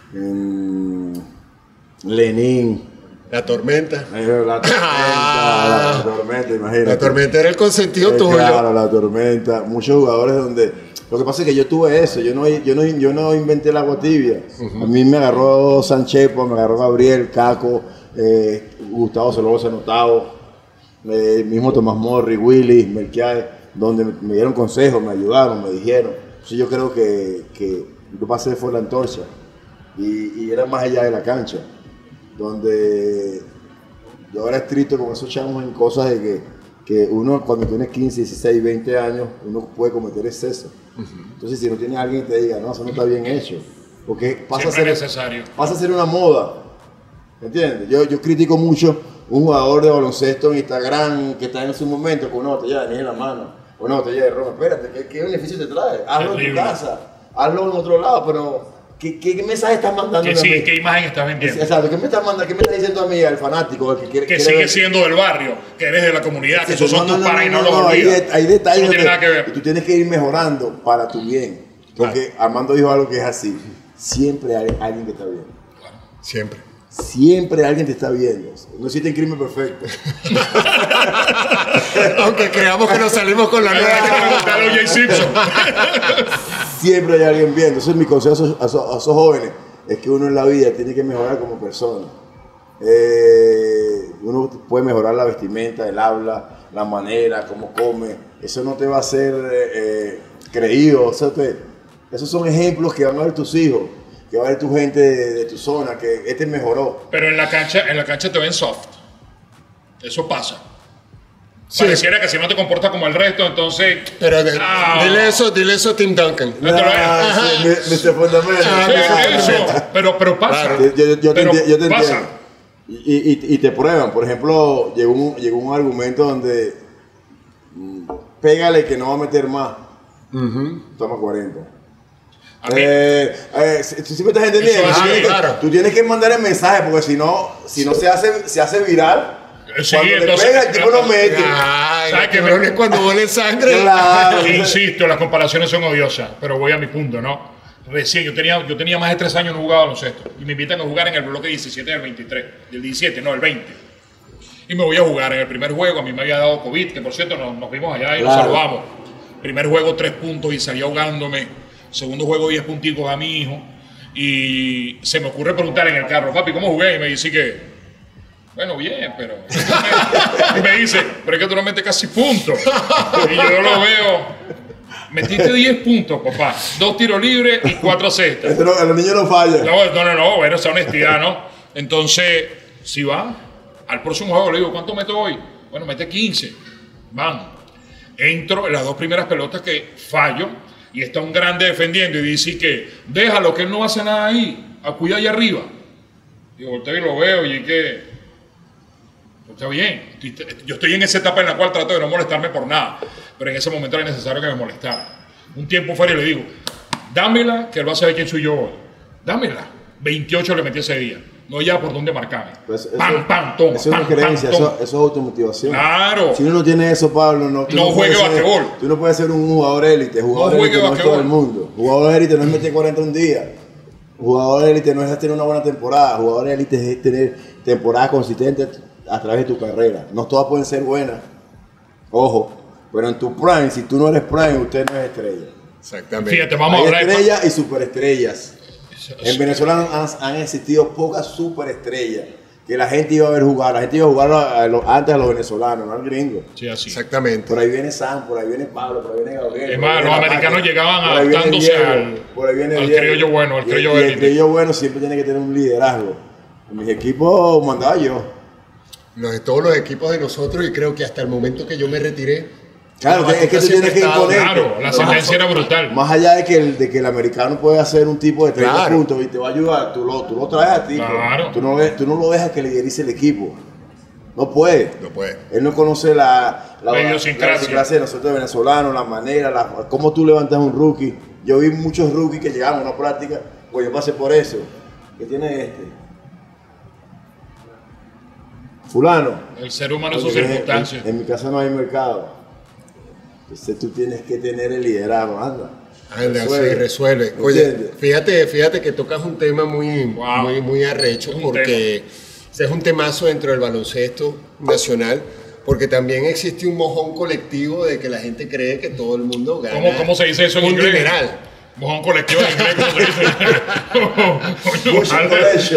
mm, Lenín. La tormenta. eh, La tormenta, Ah. la tormenta, imagínate. La tormenta era el consentido Eh, tuyo. Claro, la tormenta. Muchos jugadores donde... Lo que pasa es que yo tuve eso, yo no, yo no, yo no inventé el agua tibia. A mí me agarró Sanchepo, me agarró Gabriel, Caco, eh, Gustavo Celosa, Notavo, eh, el mismo Tomás Morri, Willy, Melquiades, donde me, me dieron consejos, me ayudaron, me dijeron. Entonces yo creo que, que yo pasé fue la antorcha y, y era más allá de la cancha, donde yo era estricto con esos chamos en cosas de que, que uno cuando tiene quince, dieciséis, veinte años, uno puede cometer exceso. Entonces si no tiene alguien que te diga, no, eso no está bien hecho, porque pasa a, Siempre es ser, necesario. pasa a ser una moda, ¿entiendes? Yo, yo critico mucho un jugador de baloncesto en Instagram que está en su momento con una botella de anís en la mano, con una botella de ron. Espérate, ¿qué, qué beneficio te trae? Hazlo en tu Terrible. casa, hazlo en otro lado, pero ¿qué, qué, qué mensaje estás mandando Que a sí, mí? ¿qué imagen estás vendiendo? Exacto, ¿qué me estás mandando? ¿Qué me estás diciendo a mí, al fanático, al que quiere Que quiere sigue ver- siendo del barrio, que eres de la comunidad, que esos son no, tus no, panas y no, no, no, los hay, olvidas. de- hay detalles Eso no tiene donde nada que ver. tú tienes que ir mejorando para tu bien. Porque Armando dijo algo que es así. Siempre hay alguien que está viendo. Siempre. Siempre alguien te está viendo. No existe el crimen perfecto. Aunque creamos que nos salimos con la Hay que nueva. preguntarle a O J Simpson. Siempre hay alguien viendo. Ese es mi consejo a esos, a esos- a esos jóvenes. Es que uno en la vida tiene que mejorar como persona. Eh, uno puede mejorar la vestimenta, el habla, la manera, cómo come. Eso no te va a hacer eh, eh, creído. Eso te- esos son ejemplos que van a ver tus hijos. que va a ver tu gente de, de tu zona, que este mejoró. Pero en la cancha, en la cancha te ven soft. Eso pasa. Sí. Pareciera que si no te comportas como el resto, entonces. Pero de- Ah. dile eso, dile eso a Tim Duncan. No te lo- Ah, sí, mi- mister Fundamento. Ah, Sí, eso. Pero, pero pasa. Yo, yo- yo te, Pero enti- yo te pasa. entiendo. Y, y- y te prueban. Por ejemplo, llegó un, llegó un argumento donde mm, pégale que no va a meter más. Toma cuarenta. A mí- Eh, eh, si- si- si me estás entendiendo, Eso tú, así, tienes que, claro. tú tienes que mandar el mensaje porque si no, si no se hace, se hace viral. Sí, cuando le entonces- pega el tipo no mete. Ay, ¿Sabes los qué? cabrones cuando huelen sangre. Claro. Insisto, las comparaciones son odiosas, pero voy a mi punto, ¿no? Recién, yo tenía, yo tenía más de tres años no jugaba baloncesto y me invitan a jugar en el bloque diecisiete del veintitrés, del diecisiete, no, el veinte. Y me voy a jugar en el primer juego, a mí me había dado COVID, que por cierto nos, nos vimos allá y nos Claro. saludamos. Primer juego, tres puntos y salí ahogándome. Segundo juego, diez punticos a mi hijo. Y se me ocurre preguntar en el carro, papi, ¿cómo jugué? Y me dice que, bueno, bien, pero... y me dice, pero es que tú no metes casi puntos. Y yo lo veo, metiste diez puntos, papá. Dos tiros libres y cuatro cestas. Esto no- a los niños no fallan. No, no, no, no, bueno, esa honestidad, ¿no? Entonces, si va, al próximo juego le digo, ¿cuánto meto hoy? Bueno, mete quince. Van. Entro en las dos primeras pelotas que fallo y está un grande defendiendo y dice que déjalo, que él no hace nada ahí, a cuidar allá arriba. Y volteo y lo veo y que está bien. Yo estoy en esa etapa en la cual trato de no molestarme por nada, pero en ese momento era necesario que me molestara. Un tiempo fuera y le digo, dámela, que él va a saber quién soy yo hoy. Dámela. veintiocho le metí ese día. No ya por dónde marcarme. Pues eso, pam, pam, toma. eso es pam, una creencia, pam, toma. eso, eso es automotivación. Claro. Si uno no tiene eso, Pablo, no, tú No juegue puedes ser- basquetbol. Tú no puedes ser un jugador élite. Jugador No juegue élite no es todo el basquetbol. mundo. Jugador élite no es meter cuarenta un día. Jugador élite no es tener una buena temporada. Jugador élite es tener temporadas consistentes a través de tu carrera. No todas pueden ser buenas. Ojo. Pero en tu prime, si tú no eres prime, usted no es estrella. Exactamente. Fíjate, vamos Hay a hablar de- estrellas y superestrellas. En Venezuela han, han existido pocas superestrellas que la gente iba a ver jugar. La gente iba a jugar a los- antes a los venezolanos, no al gringo. Sí, así. Exactamente. Por ahí viene Sam, por ahí viene Pablo, por ahí viene Gabriel. Es por más, ahí los viene americanos Paco, llegaban por ahí viene adaptándose Diego, al- por ahí viene al Diego. criollo bueno, al Y- criollo y el élite. criollo bueno siempre tiene que tener un liderazgo. En mis equipos mandaba yo. Los de todos los equipos de nosotros y creo que hasta el momento que yo me retiré. Claro, la que- es que tú batuta tienes que siempre ha estado- imponer. Claro, la ascendencia era brutal. Más allá de que el, de que el americano puede hacer un tipo de treinta Claro. puntos y te va a ayudar, tú lo, tú lo traes a ti. Claro. Tú no, ves- tú no lo dejas que liderice el equipo. No puede. No puede. Él no conoce la, la, La la idiosincrasia. idiosincrasia de nosotros venezolanos, la manera, la, cómo tú levantas un rookie. Yo vi muchos rookies que llegaban a una práctica, pues yo pasé por eso. ¿Qué tiene este? Fulano. El ser humano, sus Porque en- circunstancias. En, en mi casa no hay mercado. Entonces tú tienes que tener el liderazgo, anda. Anda, Resuelve. sí, resuelve. Oye, ¿Entiendes? fíjate, fíjate que tocas un tema muy, Wow. muy, muy arrecho, Un porque ese es un temazo dentro del baloncesto nacional, porque también existe un mojón colectivo de que la gente cree que todo el mundo gana. ¿Cómo, ¿Cómo se dice eso en un inglés? dineral. Mojón colectivo en inglés, ¿cómo se dice? Coño, Mucho madre. colegio.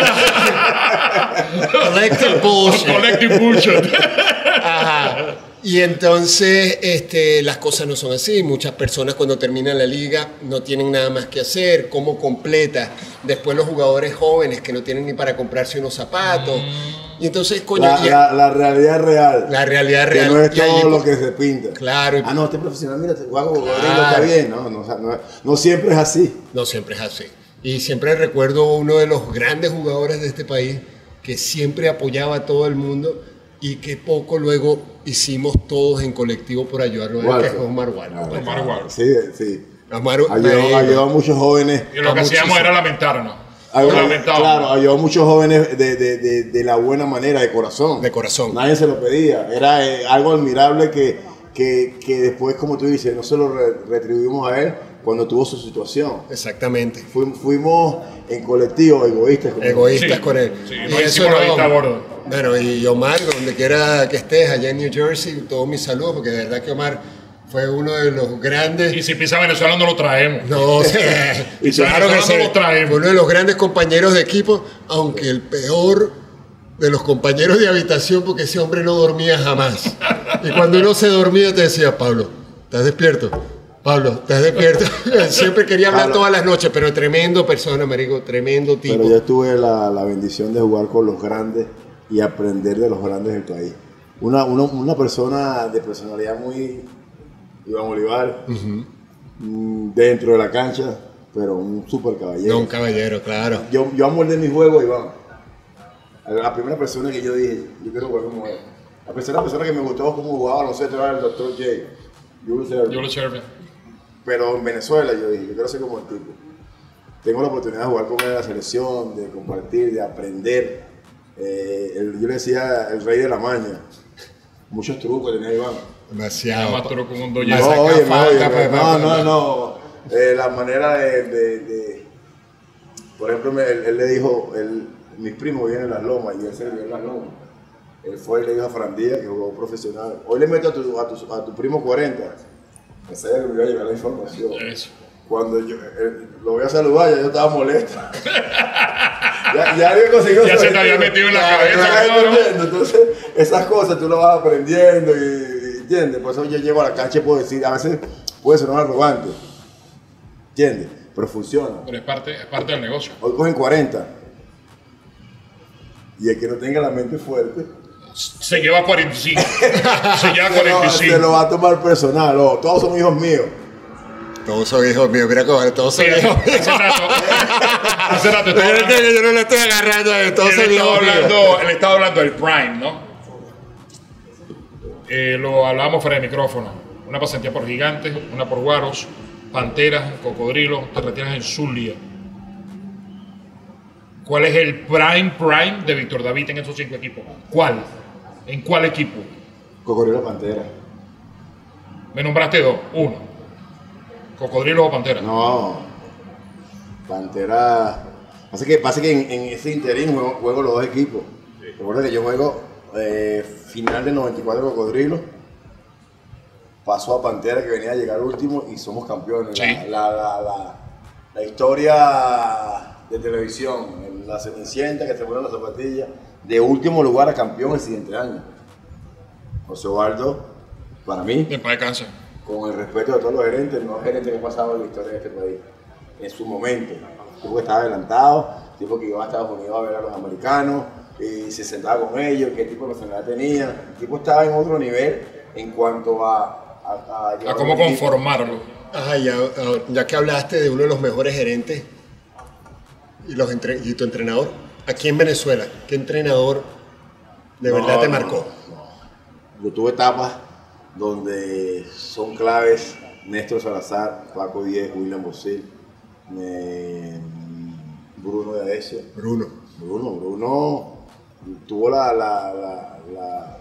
Collective bullshit. Collective bullshit. Ajá. Y entonces este, las cosas no son así. Muchas personas cuando terminan la liga no tienen nada más que hacer. ¿Cómo completa? Después los jugadores jóvenes que no tienen ni para comprarse unos zapatos. Y entonces, coño, La, y- la, la realidad real. la realidad Que real. no es Y allí, todo lo pues, que se pinta. Claro. y- Ah, no, este profesional, mira, te hago Claro. está bien. No, no, o sea, no, no siempre es así. No siempre es así. Y siempre recuerdo uno de los grandes jugadores de este país que siempre apoyaba a todo el mundo y que poco luego hicimos todos en colectivo por ayudarlo a él, que Walter. es Omar Walter. Omar Walter. Sí, sí. Omar, Ayudó, eh, ayudó a muchos jóvenes. Y lo que Ah, hacíamos muchísimo. era lamentarnos. Ayudó, Lamentábamos. claro, ayudó a muchos jóvenes de, de, de, de la buena manera, de corazón. De corazón. Nadie se lo pedía. Era eh, algo admirable que, que, que después, como tú dices, no se lo re- retribuimos a él cuando tuvo su situación. Exactamente. Fuimos, fuimos en colectivo egoístas. como- Egoístas Sí, con él. sí, Y no eso hicimos la vista gorda. Bueno, y Omar, donde quiera que estés, allá en New Jersey, todos mis saludos, porque de verdad que Omar fue uno de los grandes. Y si pisa Venezuela no lo traemos. No, sí. Y claro que no sí. lo traemos. Fue uno de los grandes compañeros de equipo, aunque el peor de los compañeros de habitación, porque ese hombre no dormía jamás. Y cuando uno se dormía, te decía, Pablo, ¿estás despierto? Pablo, ¿estás despierto? Siempre quería hablar Pablo. todas las noches, pero tremendo persona, marico, tremendo tipo. Pero yo tuve la, la bendición de jugar con los grandes y aprender de los grandes del país. Una, una, una persona de personalidad muy Iván Olivar, uh-huh. dentro de la cancha, pero un súper caballero. No, un caballero, claro. Yo, yo amoldé mi juego, Iván. La primera persona que yo dije, yo quiero jugar como él. La primera persona que me gustó como jugaba, no sé, era el doctor J. Julius Erving. Julius Erving. Pero en Venezuela yo dije, yo quiero ser como el tipo. Tengo la oportunidad de jugar con él en la selección, de compartir, de aprender. Eh, el, yo le decía el rey de la maña. Muchos trucos tenía Iván. Demasiado. Más truco como un No, doña. oye, no, oye, pa- no, pa- no, no. Eh, la manera de, de, de- por ejemplo, me- él, él le dijo, él, mis primos vienen en las lomas y él se vive en las lomas. Él fue y le dijo a Frandía, que jugó profesional, hoy le meto a tu, a tu, a tu primo cuarenta. Me sabía que me iba a llegar la información. Eso. Cuando yo eh, lo voy a saludar, ya yo estaba molesto. ya, ya había conseguido. Ya se te su había objetivo. metido en la Ya, cabeza, ya, cabrón. ¿entiendes? Entonces, esas cosas tú lo vas aprendiendo y, y, ¿entiendes? Por eso yo llego a la cancha y puedo decir, a veces puede sonar arrogante, ¿entiendes? Pero funciona. Pero es parte, es parte del negocio. Hoy cogen cuarenta. Y el que no tenga la mente fuerte, Se lleva cuarenta y cinco. Se lleva se lo, cuarenta y se cinco. lo va a tomar personal. Oh, todos son hijos míos. Todos son hijos míos, mira cómo todos son Mira, hijos míos. hace rato, hace rato estaba Pero es hablando, que yo no le estoy agarrando de todos él son estaba hijos míos. hablando, él estaba hablando del Prime, ¿no? Eh, lo hablábamos fuera de micrófono. Una pasantía por Gigantes, una por Guaros, Panteras, Cocodrilos, te retiras en Zulia. ¿Cuál es el Prime Prime de Víctor David en esos cinco equipos? ¿Cuál? ¿En cuál equipo? Cocodrilo Pantera. Me nombraste dos. Uno. ¿Cocodrilos o Pantera? No, Pantera. Pasa que, pasa que en, en ese interín juego, juego los dos equipos. Recuerda que yo juego eh, final del noventa y cuatro Cocodrilo, paso a Pantera que venía a llegar último y somos campeones. Sí. La, la, la, la historia de televisión, en la Cenicienta que se ponen las zapatillas, de último lugar a campeón el siguiente año. José Ovaldo, para mí, De paz descanse. con el respeto de todos los gerentes, el mejor gerente que ha pasado en la historia de este país, en su momento. Tipo que estaba adelantado, tipo que iba a Estados Unidos a ver a los americanos, y se sentaba con ellos, qué tipo de personalidad tenía. El tipo estaba en otro nivel en cuanto a... A, a, A cómo conformarlo. Ah, ya, ah, ya que hablaste de uno de los mejores gerentes y, los entre- y tu entrenador, aquí en Venezuela, ¿qué entrenador de No, verdad te no, marcó? no. Yo tuve etapas donde son claves Néstor Salazar, Paco Díez, William Bosil, eh, Bruno de Adecio. Bruno. Bruno, Bruno tuvo la, la, la, la,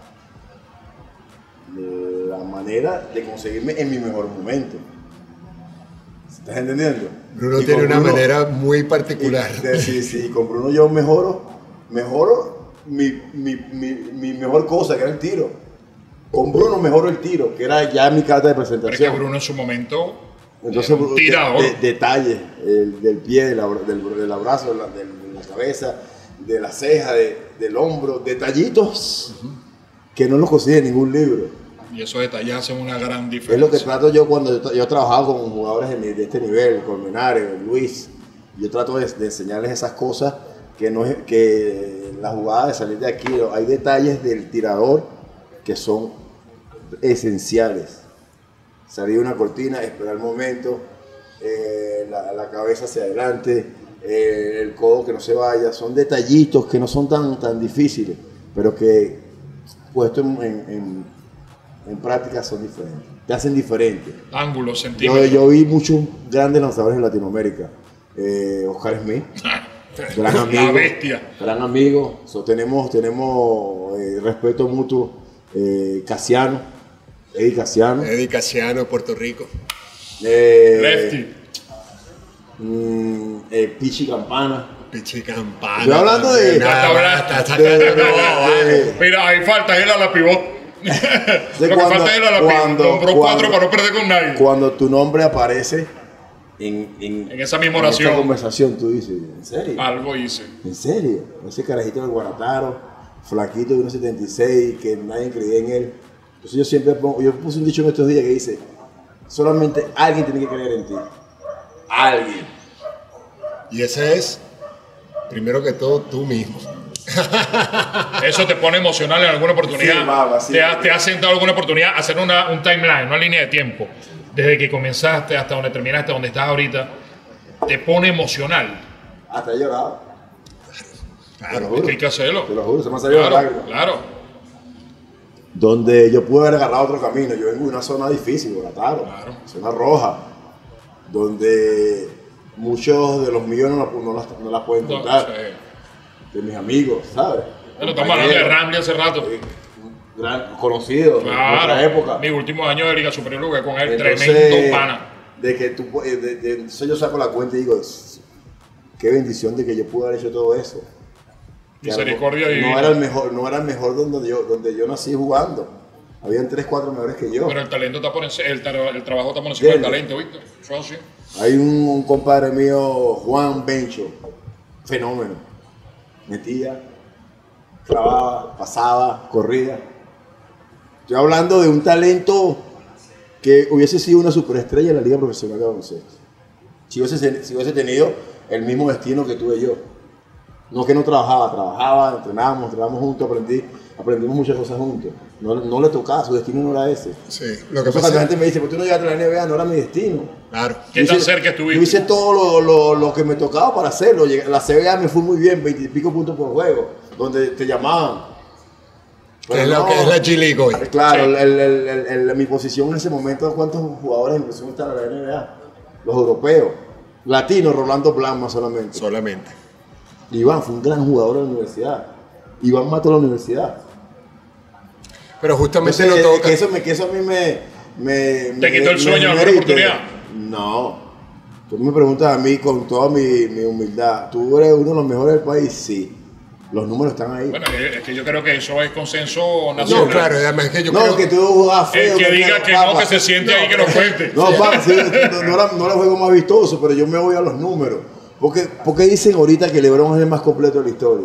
la manera de conseguirme en mi mejor momento. ¿Estás entendiendo? Bruno Y tiene con una Bruno- manera muy particular. y de- sí, sí, con Bruno yo mejoro, mejoro mi, mi, mi, mi mejor cosa, que era el tiro. Con Bruno mejoro el tiro, que era ya mi carta de Pero es que presentación. Bruno en su momento. Entonces, era un de- tirador. de- detalles el- del pie, del, abra- del, del abrazo, de la, del- de la cabeza, de la ceja, de- del hombro, detallitos que no los consigue en ningún libro. Y esos detalles hacen una gran diferencia. Es lo que trato yo cuando yo, tra- yo he trabajado con jugadores de, mi- de este nivel, con Menares, Luis. Yo trato de, de enseñarles esas cosas que no es que la jugada de salir de aquí, hay detalles del tirador que son esenciales. Salir de una cortina, esperar el momento, eh, la, la cabeza hacia adelante, eh, el codo que no se vaya. Son detallitos que no son tan, tan difíciles, pero que puesto en, en, en, en práctica son diferentes. Te hacen diferente. Ángulos, Yo, centímetros. yo vi muchos grandes lanzadores en Latinoamérica. Eh, Oscar Smith, gran amigo. La bestia. Gran amigo. So, tenemos tenemos eh, respeto mutuo. Eh, Casiano, Eddie Casiano. Eddie Casiano, Puerto Rico. Eh, Lefty. mm, eh, Pichi Campana. Pichi Campana. Yo hablando de- Nada, Basta, basta, de- sacando- de- no, vale. Mira, ahí falta él a la pivot. De Lo que cuando- falta es él a la pivot. cuando- Nombró cuando- cuatro para no perder con nadie. Cuando tu nombre aparece en, en, En esa misma en oración. esta conversación, tú dices, ¿en serio? Algo hice. ¿En serio? Ese carajito del Guarataro, flaquito de uno setenta y seis, que nadie creía en él. Entonces yo siempre pongo, yo puse un dicho en estos días que dice, Solamente alguien tiene que creer en ti. Alguien. Y ese es, primero que todo, tú mismo. Eso te pone emocional en alguna oportunidad. Sí, baba, sí. te, ha, te ha sentado alguna oportunidad hacer una, un timeline, una línea de tiempo. Desde que comenzaste hasta donde terminaste, donde estás ahorita. Te pone emocional. Hasta he llorado. Te lo Es juro. que hay que hacerlo. Te lo juro, se me ha salido la Claro, lágrima. claro. Donde yo pude haber agarrado otro camino. Yo vengo de una zona difícil, Borataro, Claro. zona roja, donde muchos de los míos no la, no las, no las pueden No, contar. sí. De mis amigos, ¿sabes? Bueno, estamos hablando de Compañeros, Ramble hace rato. eh, gran, conocidos de Claro. otra época. Mi último año de Liga Superior jugué con él. Entonces, Tremendo pana. De que tú, pu- de, de- entonces yo saco la cuenta y digo, qué bendición de que yo pude haber hecho todo eso. Que a lo Misericordia mejor divina. no era el mejor, no era el mejor donde yo, donde yo nací jugando. Habían tres, cuatro mejores que yo. Pero el talento está por encima, el, tra- el trabajo está por encima del ¿Entiendes? talento, Víctor. Eso es así. Hay un, un compadre mío, Juan Bencho, fenómeno. Metía, clavaba, pasaba, corría. Estoy hablando de un talento que hubiese sido una superestrella en la Liga Profesional de Baloncesto. Si hubiese, si hubiese tenido el mismo destino que tuve yo. No que no trabajaba, trabajaba, entrenábamos, entrenábamos juntos, aprendí, aprendimos muchas cosas juntos. No, no le tocaba, su destino no era ese. Sí, lo que Por eso pasa cuando la es gente me dice, ¿por qué tú no llegaste a la N B A? No era mi destino. claro. ¿Qué Yo tan hice- cerca estuviste? Yo hice todo lo, lo, lo que me tocaba para hacerlo. Llegué- La C B A me fue muy bien, veinte y pico puntos por juego, donde te llamaban. Que es Pero lo que es la G League hoy. Claro, Sí. el- el- el- el- mi posición en ese momento, ¿cuántos jugadores empezaron a estar en la N B A? Los europeos. Latinos, Rolando Blanma solamente. Solamente. Iván fue un gran jugador de la universidad. Iván mató a la universidad. Pero justamente Entonces, no toca. que, eso me, que eso a mí me... me ¿Te me- quitó el me sueño alguna demerite. oportunidad? No. Tú me preguntas a mí con toda mi, mi humildad, ¿tú eres uno de los mejores del país? Sí. Los números están ahí. Bueno, es que yo creo que eso es consenso nacional. No, claro, además que yo no, creo que tú jugabas feo. El que diga tienes que no, papa. que se siente ahí, que lo cuente. No, papá, sí, no, no, era, no era el juego más vistoso, pero yo me voy a los números. Porque, porque dicen ahorita que LeBron es el más completo de la historia.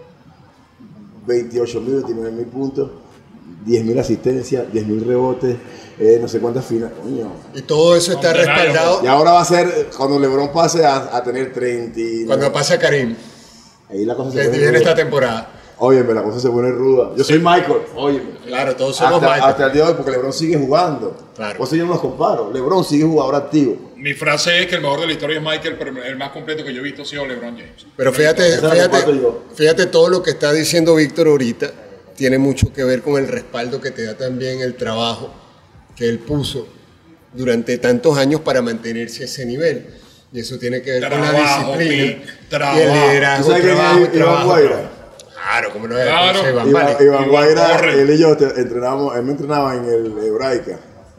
veintiocho mil, veintinueve mil puntos, diez mil asistencias, diez mil rebotes, eh, no sé cuántas finales. Coño. Y todo eso está Condenado. respaldado Y ahora va a ser cuando LeBron pase a, a tener treinta. y- cuando pasa Karim, Ahí la cosa se que pone viene esta ruda. temporada. Óyeme, la cosa se pone ruda. Yo soy Michael, óyeme. Claro, todos somos Hasta, Michael. hasta el día de hoy, porque LeBron sigue jugando. Claro. Por eso yo no los comparo. LeBron sigue jugador activo. Mi frase es que el mejor de la historia es Michael, pero el más completo que yo he visto ha sido LeBron James. Pero fíjate, Esa la fíjate, comparto yo. fíjate todo lo que está diciendo Víctor ahorita tiene mucho que ver con el respaldo que te da también el trabajo que él puso durante tantos años para mantenerse a ese nivel. Y eso tiene que ver con la Trabajo, disciplina Pi, trabajo. y el ¿Tú liderazgo, sabes quién trabajo, es Iván trabajo, Guaira? trabajo. Claro, como no es Claro. Iván Iván, Vale. Iván Iván Guaira, corre. él y yo te- entrenamos, él me entrenaba en el Hebraica.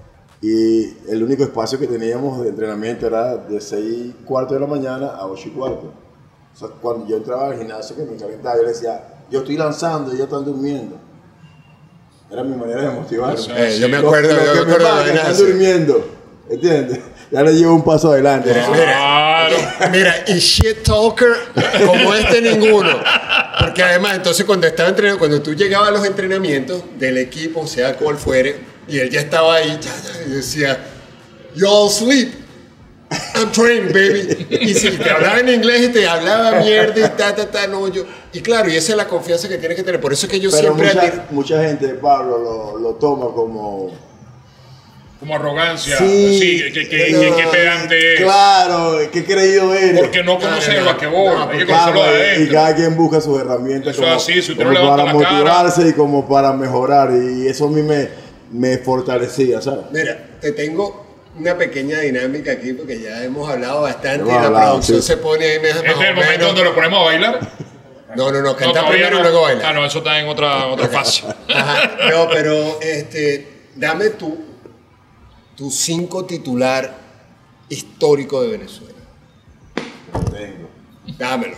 Y el único espacio que teníamos de entrenamiento era de seis y cuarto de la mañana a ocho y cuarto. O sea, cuando yo entraba al gimnasio que me calentaba, yo le decía, yo estoy lanzando y ellos están durmiendo. Era mi manera de motivarlos. Eh, yo me Los- acuerdo, los yo me que me acuerdo de marcan vainas están así. durmiendo. ¿Entiendes? Ya le llevo un paso adelante. Claro. Mira, y shit talker como este ninguno. Porque además, entonces cuando estaba entrenando, cuando tú llegabas a los entrenamientos del equipo, sea cual fuere, y él ya estaba ahí, ya, ya, y decía, you all sleep. I'm training, baby. Y si te hablaba en inglés y te hablaba mierda y ta, ta, ta, no, yo. Y claro, y esa es la confianza que tienes que tener. Por eso es que yo Pero siempre. mucha, admiro- mucha gente, Pablo, lo, lo toma como... Como arrogancia. Sí, Sí, que, que, que, no, que- que pedante es. Claro, qué creído eres. Porque no conoce el no, basquetbol. no, hay que porque- conocerlo de Claro, y adentro. cada quien busca sus herramientas Eso como, es así, si usted como no levanta para la cara. motivarse y como para mejorar. Y eso a mí me, me fortalecía, ¿sabes? Mira, te tengo una pequeña dinámica aquí porque ya hemos hablado bastante Hemos y la hablado, producción sí. se pone ahí más, Este más es el o momento menos. donde lo ponemos a bailar. No, no, no, No, canta todavía primero y no. luego baila. Ah, no, eso está en otra, otra fase. Ajá, no, pero este, dame tu, tu cinco titular histórico de Venezuela. Tengo. Dámelo.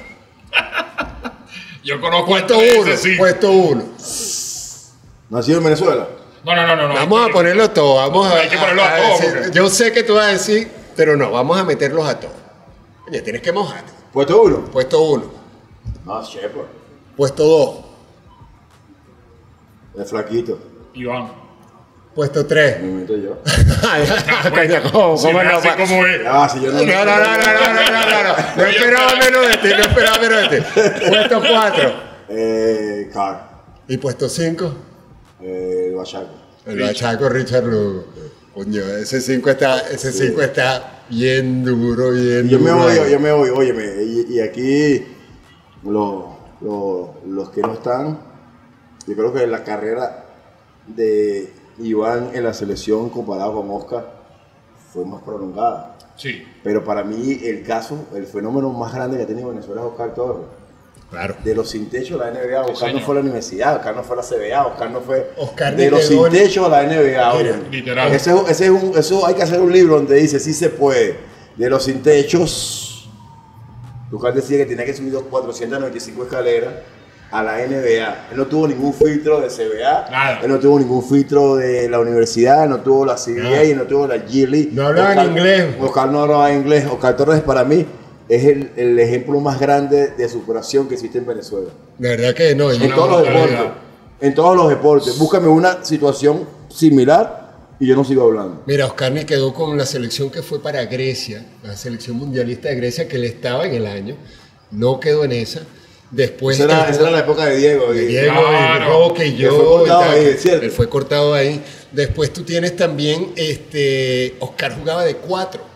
Yo conozco Puesto ese, uno, sí. puesto uno. Nacido en Venezuela. No, no, no, no. no. Vamos a ponerlo todo, vamos a, Hay que ponerlo a todos, decir- porque- Yo sé que tú vas a decir, pero no, vamos a meterlos a todos. Oye, tienes que mojarte. Puesto uno. Puesto uno, No, Shepard. puesto dos, El flaquito. Iván. Puesto tres. Me meto yo. Coño, ¿cómo, Si cómo no no? es así como es. Ah, si yo no. No, no, no, no, no, no, no, no, no. No esperaba menos de ti, no esperaba menos de ti. Puesto cuatro. Eh, Carr. Y puesto cinco. Eh, el Bachaco. El bachaco Richard Lugo. Coño, ese cinco está, ese cinco está bien duro, bien Yo me duro. voy, yo me voy, óyeme. Y, y aquí los, los, los que no están, yo creo que la carrera de Iván en la selección comparado con Oscar fue más prolongada. Sí. Pero para mí el caso, el fenómeno más grande que ha tenido Venezuela es Oscar Torres. Claro. De los sin techo a la N B A, Sí, Oscar no señor. fue a la universidad, Oscar no fue a la C B A, Oscar no fue Oscar de ni los quedó sin en- techo a la N B A. Mira, oye. literal. Ese, es- ese es un, eso hay que hacer un libro donde dice sí se puede. De los sin techos, Oscar decía que tenía que subir cuatrocientas noventa y cinco escaleras a la N B A. Él no tuvo ningún filtro de C B A, Nada. él no tuvo ningún filtro de la universidad, no tuvo la C B A Nada. y no tuvo la G League. No hablaba en Oscar- inglés. Oscar no hablaba inglés. Oscar Torres para mí es el, el ejemplo más grande de superación que existe en Venezuela. De verdad que no. En yo- todos los brutalidad. deportes. En todos los deportes. Búscame una situación similar y yo no sigo hablando. Mira, Oscar ni quedó con la selección que fue para Grecia, la selección mundialista de Grecia, que él estaba en el año. No quedó en esa. Después. Esa era, él- esa era la época de Diego. de y- Diego Claro. y Roque y Él fue yo. cortado y tal. ahí, ¿cierto? Él fue cortado ahí. Después tú tienes también, este, Oscar jugaba de cuatro.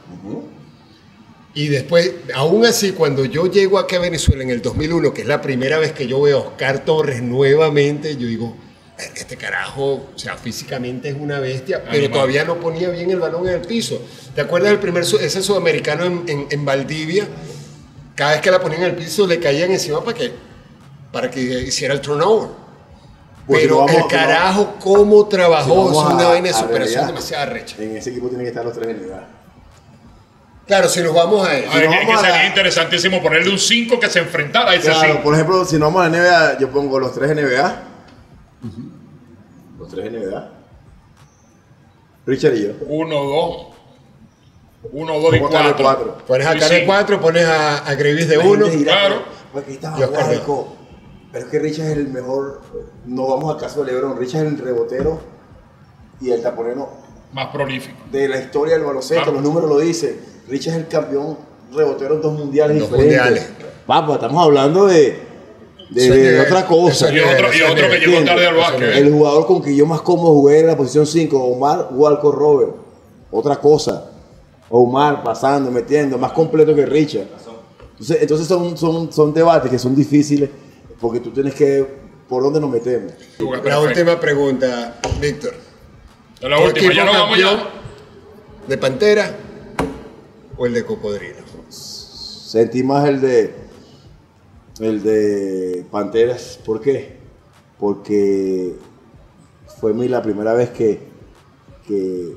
Y después, aún así, cuando yo llego aquí a Venezuela en el dos mil uno, que es la primera vez que yo veo a Oscar Torres nuevamente, yo digo, este carajo, o sea, físicamente es una bestia, pero Animal. todavía no ponía bien el balón en el piso. ¿Te acuerdas del primer, su- ese sudamericano en, en- en Valdivia? Cada vez que la ponían en el piso le caían encima para que, para que hiciera el turnover. Pues si Pero no vamos- el si no- carajo, cómo si trabajó, no es vamos una a- vaina de a superación realidad, demasiado arrecha. En ese equipo tienen que estar los tres en edad. Claro, si nos vamos a A eso. ver, no que, que vamos a sería la- interesantísimo ponerle un cinco que se enfrentara a ese Claro, cinco. por ejemplo, si no vamos a la N B A, yo pongo los tres N B A. Los tres N B A. Richard y yo. Uno, dos. Uno, dos y Vamos a darle cuatro. cuatro. Pones a Sí, Karen sí. cuatro, pones a, a Greaves de La uno. gente dirá, claro. pero, Porque estaba Y Oscar de- Guarco. Pero es que Richard es el mejor. No vamos al caso de LeBron. Richard es el rebotero y el taponero Más prolífico. de la historia del baloncesto. Claro. Los números lo dicen. Richard es el campeón rebotero en dos mundiales Dos diferentes. mundiales. Papá, estamos hablando de, de, Eso de es nivel. otra cosa. Eso Y es otro, y Ese otro que nivel. llegó tarde al ¿Entiendes? básquet. El jugador con que yo más cómodo jugué en la posición cinco, Omar Walco Robert. Otra cosa. Omar pasando, metiendo, más completo que Richard. Entonces, entonces son, son, son debates que son difíciles porque tú tienes que por dónde nos metemos. Juega La perfecto. última pregunta, Víctor. Es la ¿Tu última, equipo ya no vamos campeón ya. ¿De Pantera o el de Cocodrilo? Sentí más el de el de Panteras. ¿Por qué? Porque fue mi la primera vez que, que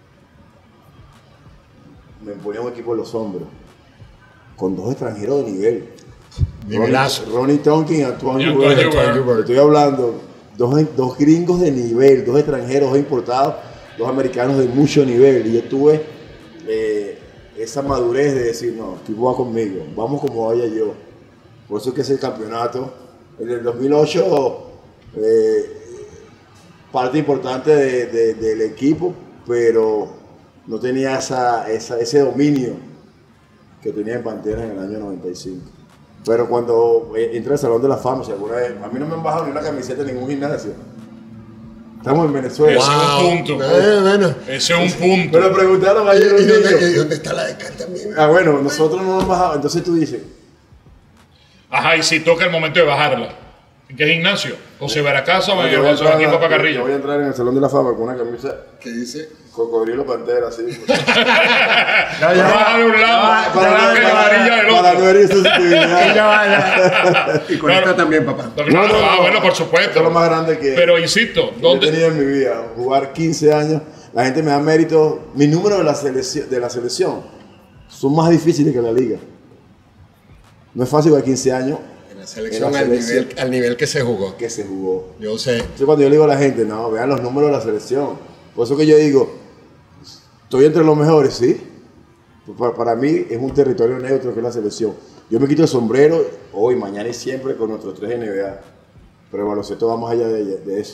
me ponía un equipo en los hombros con dos extranjeros de nivel. Nivelazo. Ronnie, Ronnie Tonkin y Antoine Y Antoine Joubert. Joubert. Joubert. Estoy hablando, dos, dos gringos de nivel, dos extranjeros, dos importados, dos americanos de mucho nivel. Y yo tuve eh, esa madurez de decir, no, el equipo va conmigo, vamos como vaya yo. Por eso es que es el campeonato. En el dos mil ocho, eh, parte importante de- de- del equipo, pero no tenía esa, esa- ese dominio que tenía en Panteras en el año noventa y cinco. Pero cuando eh, entré al Salón de la Fama, si alguna vez, a mí no me han bajado ni una camiseta en ningún gimnasio. Estamos en Venezuela. Ese es un punto. Eh, bueno. Ese es un punto. Me lo preguntaron ¿Y, ayer y un dónde, niño. y dónde está la de Cal también? Ah, bueno, nosotros no nos han bajado. Entonces tú dices, Ajá, y si toca el momento de bajarla. ¿En qué gimnasio? José Veracasa o en yo el voy a José entrar- Joaquín yo voy Pacarrillo. a entrar en el Salón de la Fama con una camisa ¿Qué dice? cocodrilo pantera, así. Ya, ya Baja de un lado, va, para, baja de la para- varilla del para otro. no herir susceptibilidad. Ya va, ya. Y con Claro. esta también, papá. No, no, ah, bueno, por supuesto. Esto es lo más grande que Pero insisto, que he ¿dónde? tenido en mi vida. Jugar quince años, la gente me da mérito. Mis números de la selección, de la selección son más difíciles que la liga. No es fácil jugar quince años En la selección, En la al, selección. nivel, al nivel que se jugó. que se jugó. Yo sé. Entonces cuando yo le digo a la gente, no, vean los números de la selección. Por eso que yo digo, estoy entre los mejores, sí. Para, para mí es un territorio neutro que es la selección. Yo me quito el sombrero hoy, mañana y siempre con nuestros tres N B A. Pero el baloncesto va más allá de, de eso.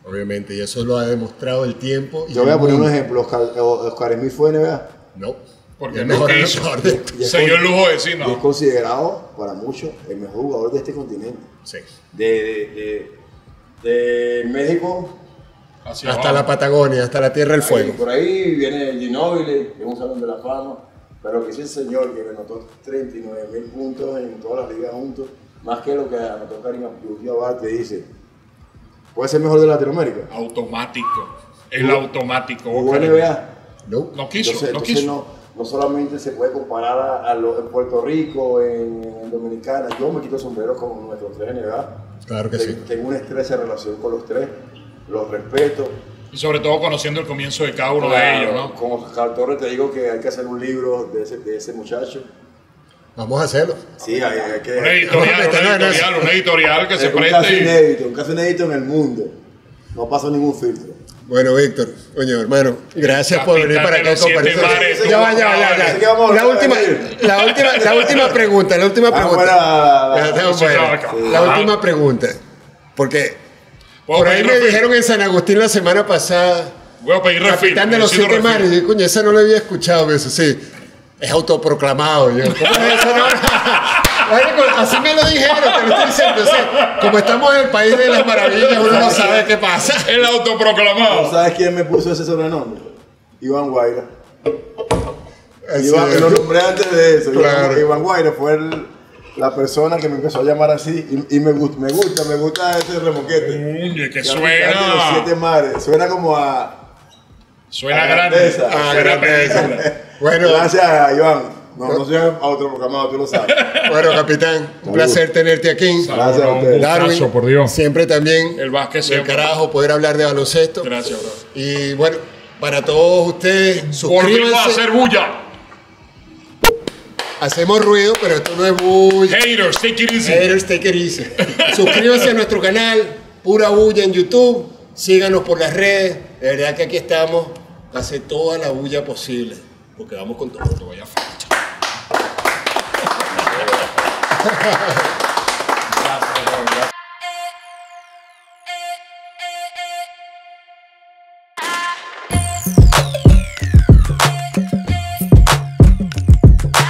Obviamente, y eso lo ha demostrado el tiempo. Y Yo voy a el poner un mundo. ejemplo. Oscar, Oscar Smith fue N B A. No. Porque el no mejor quiso. anotador de- Y es Se dio el con- lujo de decir y es no. considerado para muchos el mejor jugador de este continente. Sí. De, de, de, de México Hacia Hasta abajo. la Patagonia, hasta la Tierra del ahí, Fuego. por ahí viene Ginóbili, que es un salón de la fama. Pero que ese señor que le anotó treinta y nueve mil puntos en todas las ligas juntos, más que lo que anotó Karim Abdul-Jabbar, te dice, puede ser mejor de Latinoamérica. Automático. El automático. ¿Jugó N B A? No. No quiso, Entonces, no entonces quiso. no, no solamente se puede comparar a, a lo- en Puerto Rico, en, en Dominicana. Yo me quito el sombrero con nuestros tres N B A. Claro que Te- sí. Tengo una estrecha relación con los tres, los respeto. Y sobre todo conociendo el comienzo de cada uno de Claro, ellos, ¿no? Con Oscar Torres te digo que hay que hacer un libro de ese, de ese muchacho. Vamos a hacerlo. Sí, hay, hay que... Un editorial, un editorial, un editorial que se es un caso preste. inédito, un caso inédito en el mundo. No pasó ningún filtro. Bueno, Víctor, coño, hermano, gracias por Capitán venir para de acá a los siete compartir. mares, Ya va, ya va, ya va, Así que ya. vamos a La última, repetir. la última, la última pregunta, la última Ah, pregunta. buena la- Ya tengo sí, buena. sí. La Ajá. última pregunta, porque ¿Puedo por ahí pedir me refil? dijeron en San Agustín la semana pasada, Voy a pedir refil. capitán de los necesito siete refil. mares, y coño, esa no lo había escuchado, eso sí, es autoproclamado. Yo, ¿cómo es eso? No? Marico, así me lo dijeron, te lo estoy diciendo. O sea, como estamos en el país de las maravillas, uno no sabe qué pasa. El autoproclamado. ¿Sabes quién me puso ese sobrenombre? Iván Guaira. Así Iván, es. lo nombré antes de eso. Claro. Iván, Iván Guaira fue el- la persona que me empezó a llamar así y, y me gusta, me gusta, me gusta ese remoquete. Uy, que Capitán de los suena. siete mares. Suena como a... Suena a grande. grandeza. Ah, Suena grandeza. película. Bueno, Gracias, Iván. No, no soy autoproclamado, tú lo sabes. bueno, capitán, un placer tenerte aquí. Gracias a Un ustedes. Darwin, gustazo, por Dios. siempre también El básquet del siempre. carajo poder hablar de baloncesto. Gracias, bro. Y bueno, para todos ustedes, Volvimos a suscríbanse. hacer bulla. Hacemos ruido, pero esto no es bulla. Haters, take it easy. Haters, take it easy. Suscríbanse a nuestro canal, Pura Bulla en YouTube. Síganos por las redes. De verdad que aquí estamos para hacer toda la bulla posible. Porque vamos con todo. Te voy a fecha. Gracias, bro.